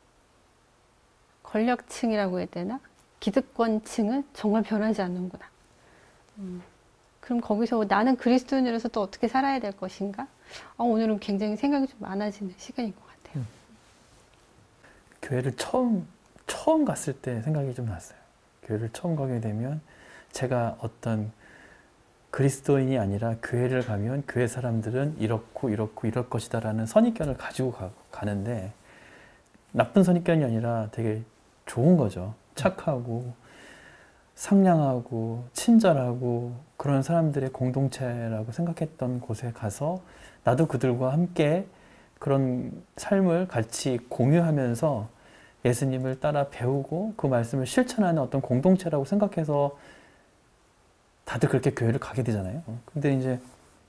권력층이라고 해야 되나? 기득권층은 정말 변하지 않는구나. 음. 그럼 거기서 나는 그리스도인으로서 또 어떻게 살아야 될 것인가? 어, 오늘은 굉장히 생각이 좀 많아지는 시간인 것 같아요. 음. 교회를 처음 처음 갔을 때 생각이 좀 났어요. 교회를 처음 가게 되면 제가 어떤 그리스도인이 아니라 교회를 가면 교회 사람들은 이렇고 이렇고 이럴 것이다 라는 선입견을 가지고 가, 가는데 나쁜 선입견이 아니라 되게 좋은 거죠. 착하고 상냥하고 친절하고 그런 사람들의 공동체라고 생각했던 곳에 가서 나도 그들과 함께 그런 삶을 같이 공유하면서 예수님을 따라 배우고 그 말씀을 실천하는 어떤 공동체라고 생각해서 다들 그렇게 교회를 가게 되잖아요. 근데 이제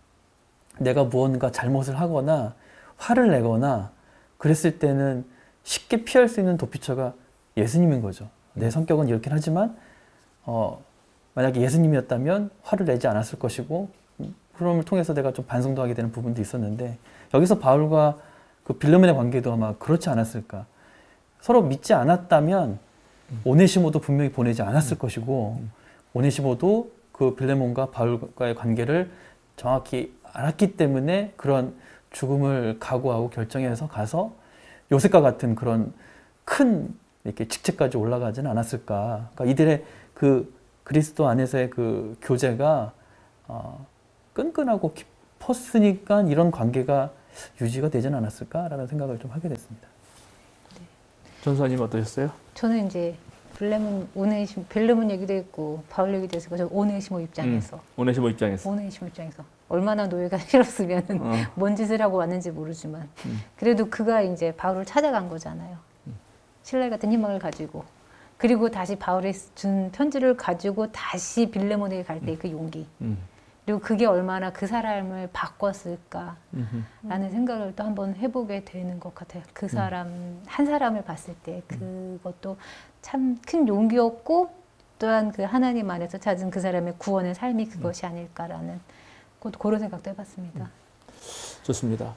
내가 무언가 잘못을 하거나 화를 내거나 그랬을 때는 쉽게 피할 수 있는 도피처가 예수님인 거죠. 내 성격은 이렇긴 하지만 어, 만약에 예수님이었다면 화를 내지 않았을 것이고 그럼을 통해서 내가 좀 반성도 하게 되는 부분도 있었는데 여기서 바울과 그 빌레몬의 관계도 아마 그렇지 않았을까. 서로 믿지 않았다면 음. 오네시모도 분명히 보내지 않았을 음. 것이고 음. 오네시모도 그 빌레몬과 바울과의 관계를 정확히 알았기 때문에 그런 죽음을 각오하고 결정해서 가서 요셉과 같은 그런 큰 이렇게 직책까지 올라가지는 않았을까. 그러니까 이들의 그 그리스도 안에서의 그 교제가 어, 끈끈하고 깊었으니까 이런 관계가 유지가 되지는 않았을까라는 생각을 좀 하게 됐습니다. 네. 전수아님 어떠셨어요? 저는 이제 빌레몬, 오네시모, 빌레몬 얘기도 했고 바울 얘기도 했고 저 오네시모 입장에서 음, 오네시모 입장에서 오네시모 입장에서 얼마나 노예가 싫었으면 어. 뭔 짓을 하고 왔는지 모르지만 음. 그래도 그가 이제 바울을 찾아간 거잖아요. 음. 신라 같은 희망을 가지고 그리고 다시 바울이 준 편지를 가지고 다시 빌레몬에게 갈 때 그 용기 음. 그리고 그게 얼마나 그 사람을 바꿨을까라는 음흠. 생각을 또 한번 해보게 되는 것 같아요. 그 사람 음. 한 사람을 봤을 때 그것도 참 큰 용기였고 또한 그 하나님 안에서 찾은 그 사람의 구원의 삶이 그것이 아닐까라는 그런 생각도 해봤습니다. 음. 좋습니다.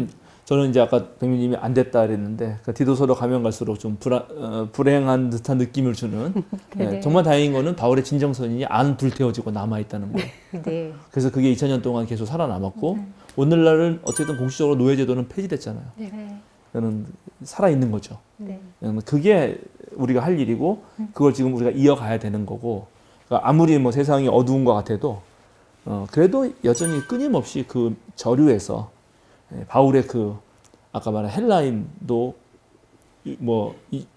저는 이제 아까 백미님이 안 됐다 그랬는데 그 디도서로 가면 갈수록 좀 불안, 어, 불행한 듯한 느낌을 주는 네, 정말 다행인 거는 바울의 진정선이 안 불태워지고 남아있다는 거예요. 네. 그래서 그게 이천 년 동안 계속 살아남았고 음. 오늘날은 어쨌든 공식적으로 노예제도는 폐지됐잖아요. 네. 그는 살아있는 거죠. 네. 그게 우리가 할 일이고 그걸 지금 우리가 이어가야 되는 거고 그러니까 아무리 뭐 세상이 어두운 것 같아도 어, 그래도 여전히 끊임없이 그 저류에서 바울의 그 아까 말한 헬라인도 뭐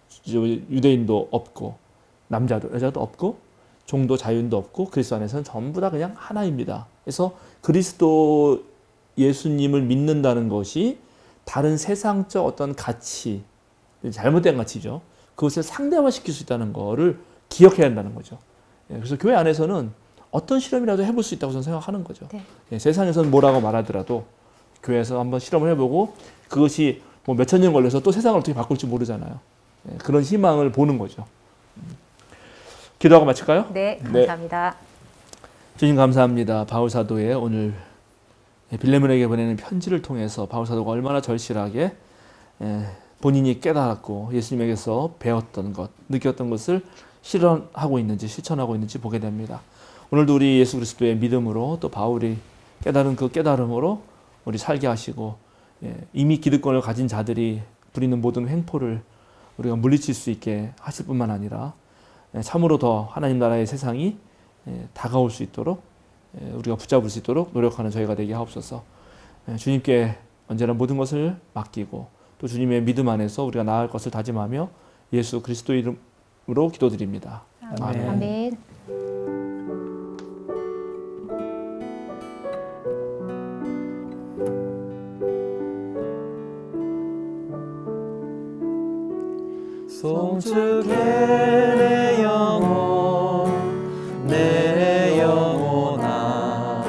유대인도 없고 남자도 여자도 없고 종도 자유인도 없고 그리스도 안에서는 전부 다 그냥 하나입니다. 그래서 그리스도 예수님을 믿는다는 것이 다른 세상적 어떤 가치, 잘못된 가치죠. 그것을 상대화시킬 수 있다는 거를 기억해야 한다는 거죠. 그래서 교회 안에서는 어떤 실험이라도 해볼 수 있다고 저는 생각하는 거죠. 네. 세상에서는 뭐라고 말하더라도 교회에서 한번 실험을 해보고 그것이 뭐 몇천 년 걸려서 또 세상을 어떻게 바꿀지 모르잖아요. 네, 그런 희망을 보는 거죠. 기도하고 마칠까요? 네, 감사합니다. 네. 주님 감사합니다. 바울 사도의 오늘 빌레몬에게 보내는 편지를 통해서 바울 사도가 얼마나 절실하게 본인이 깨달았고 예수님에게서 배웠던 것, 느꼈던 것을 실현하고 있는지 실천하고 있는지 보게 됩니다. 오늘도 우리 예수 그리스도의 믿음으로 또 바울이 깨달은 그 깨달음으로 우리 살게 하시고 이미 기득권을 가진 자들이 부리는 모든 횡포를 우리가 물리칠 수 있게 하실 뿐만 아니라 참으로 더 하나님 나라의 세상이 다가올 수 있도록 우리가 붙잡을 수 있도록 노력하는 저희가 되게 하옵소서. 주님께 언제나 모든 것을 맡기고 또 주님의 믿음 안에서 우리가 나아갈 것을 다짐하며 예수 그리스도 이름으로 기도드립니다. 아멘. 아멘. 송축해 내 영혼 내 영혼아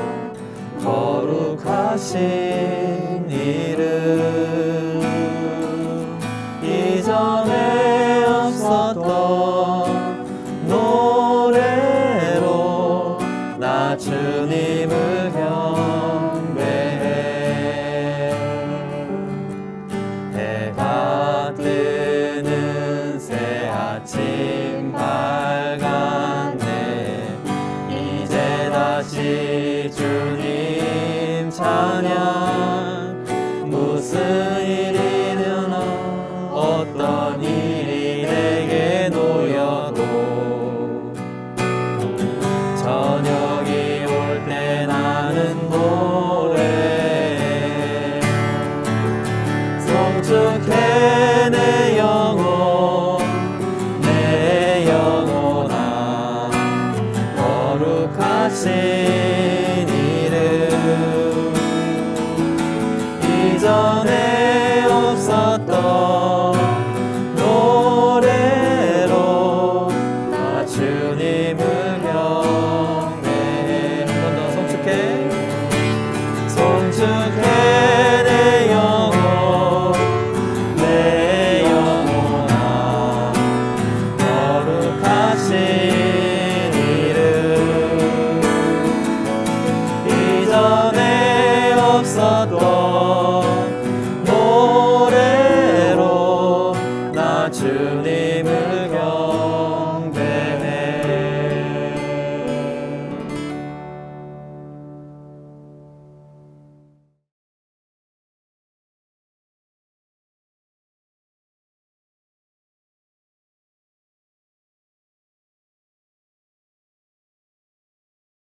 거룩하신 이름 이전에 없었던 노래로 나 주님을 경배해 해가 뜨는 새 아침 밝았네 이제 다시 주님 찬양 무슨 일이든 어떤 일이 내게 놓여도 저녁이 올 때 나는 노래 송축해 내 영혼 내 영혼아 거룩하신 이름 이전에 없었던 노래로 나 주님을 경배해 한 번 더 송축해 송축해 내 영혼 내 영혼아 거룩하신 이름 이전에 없었던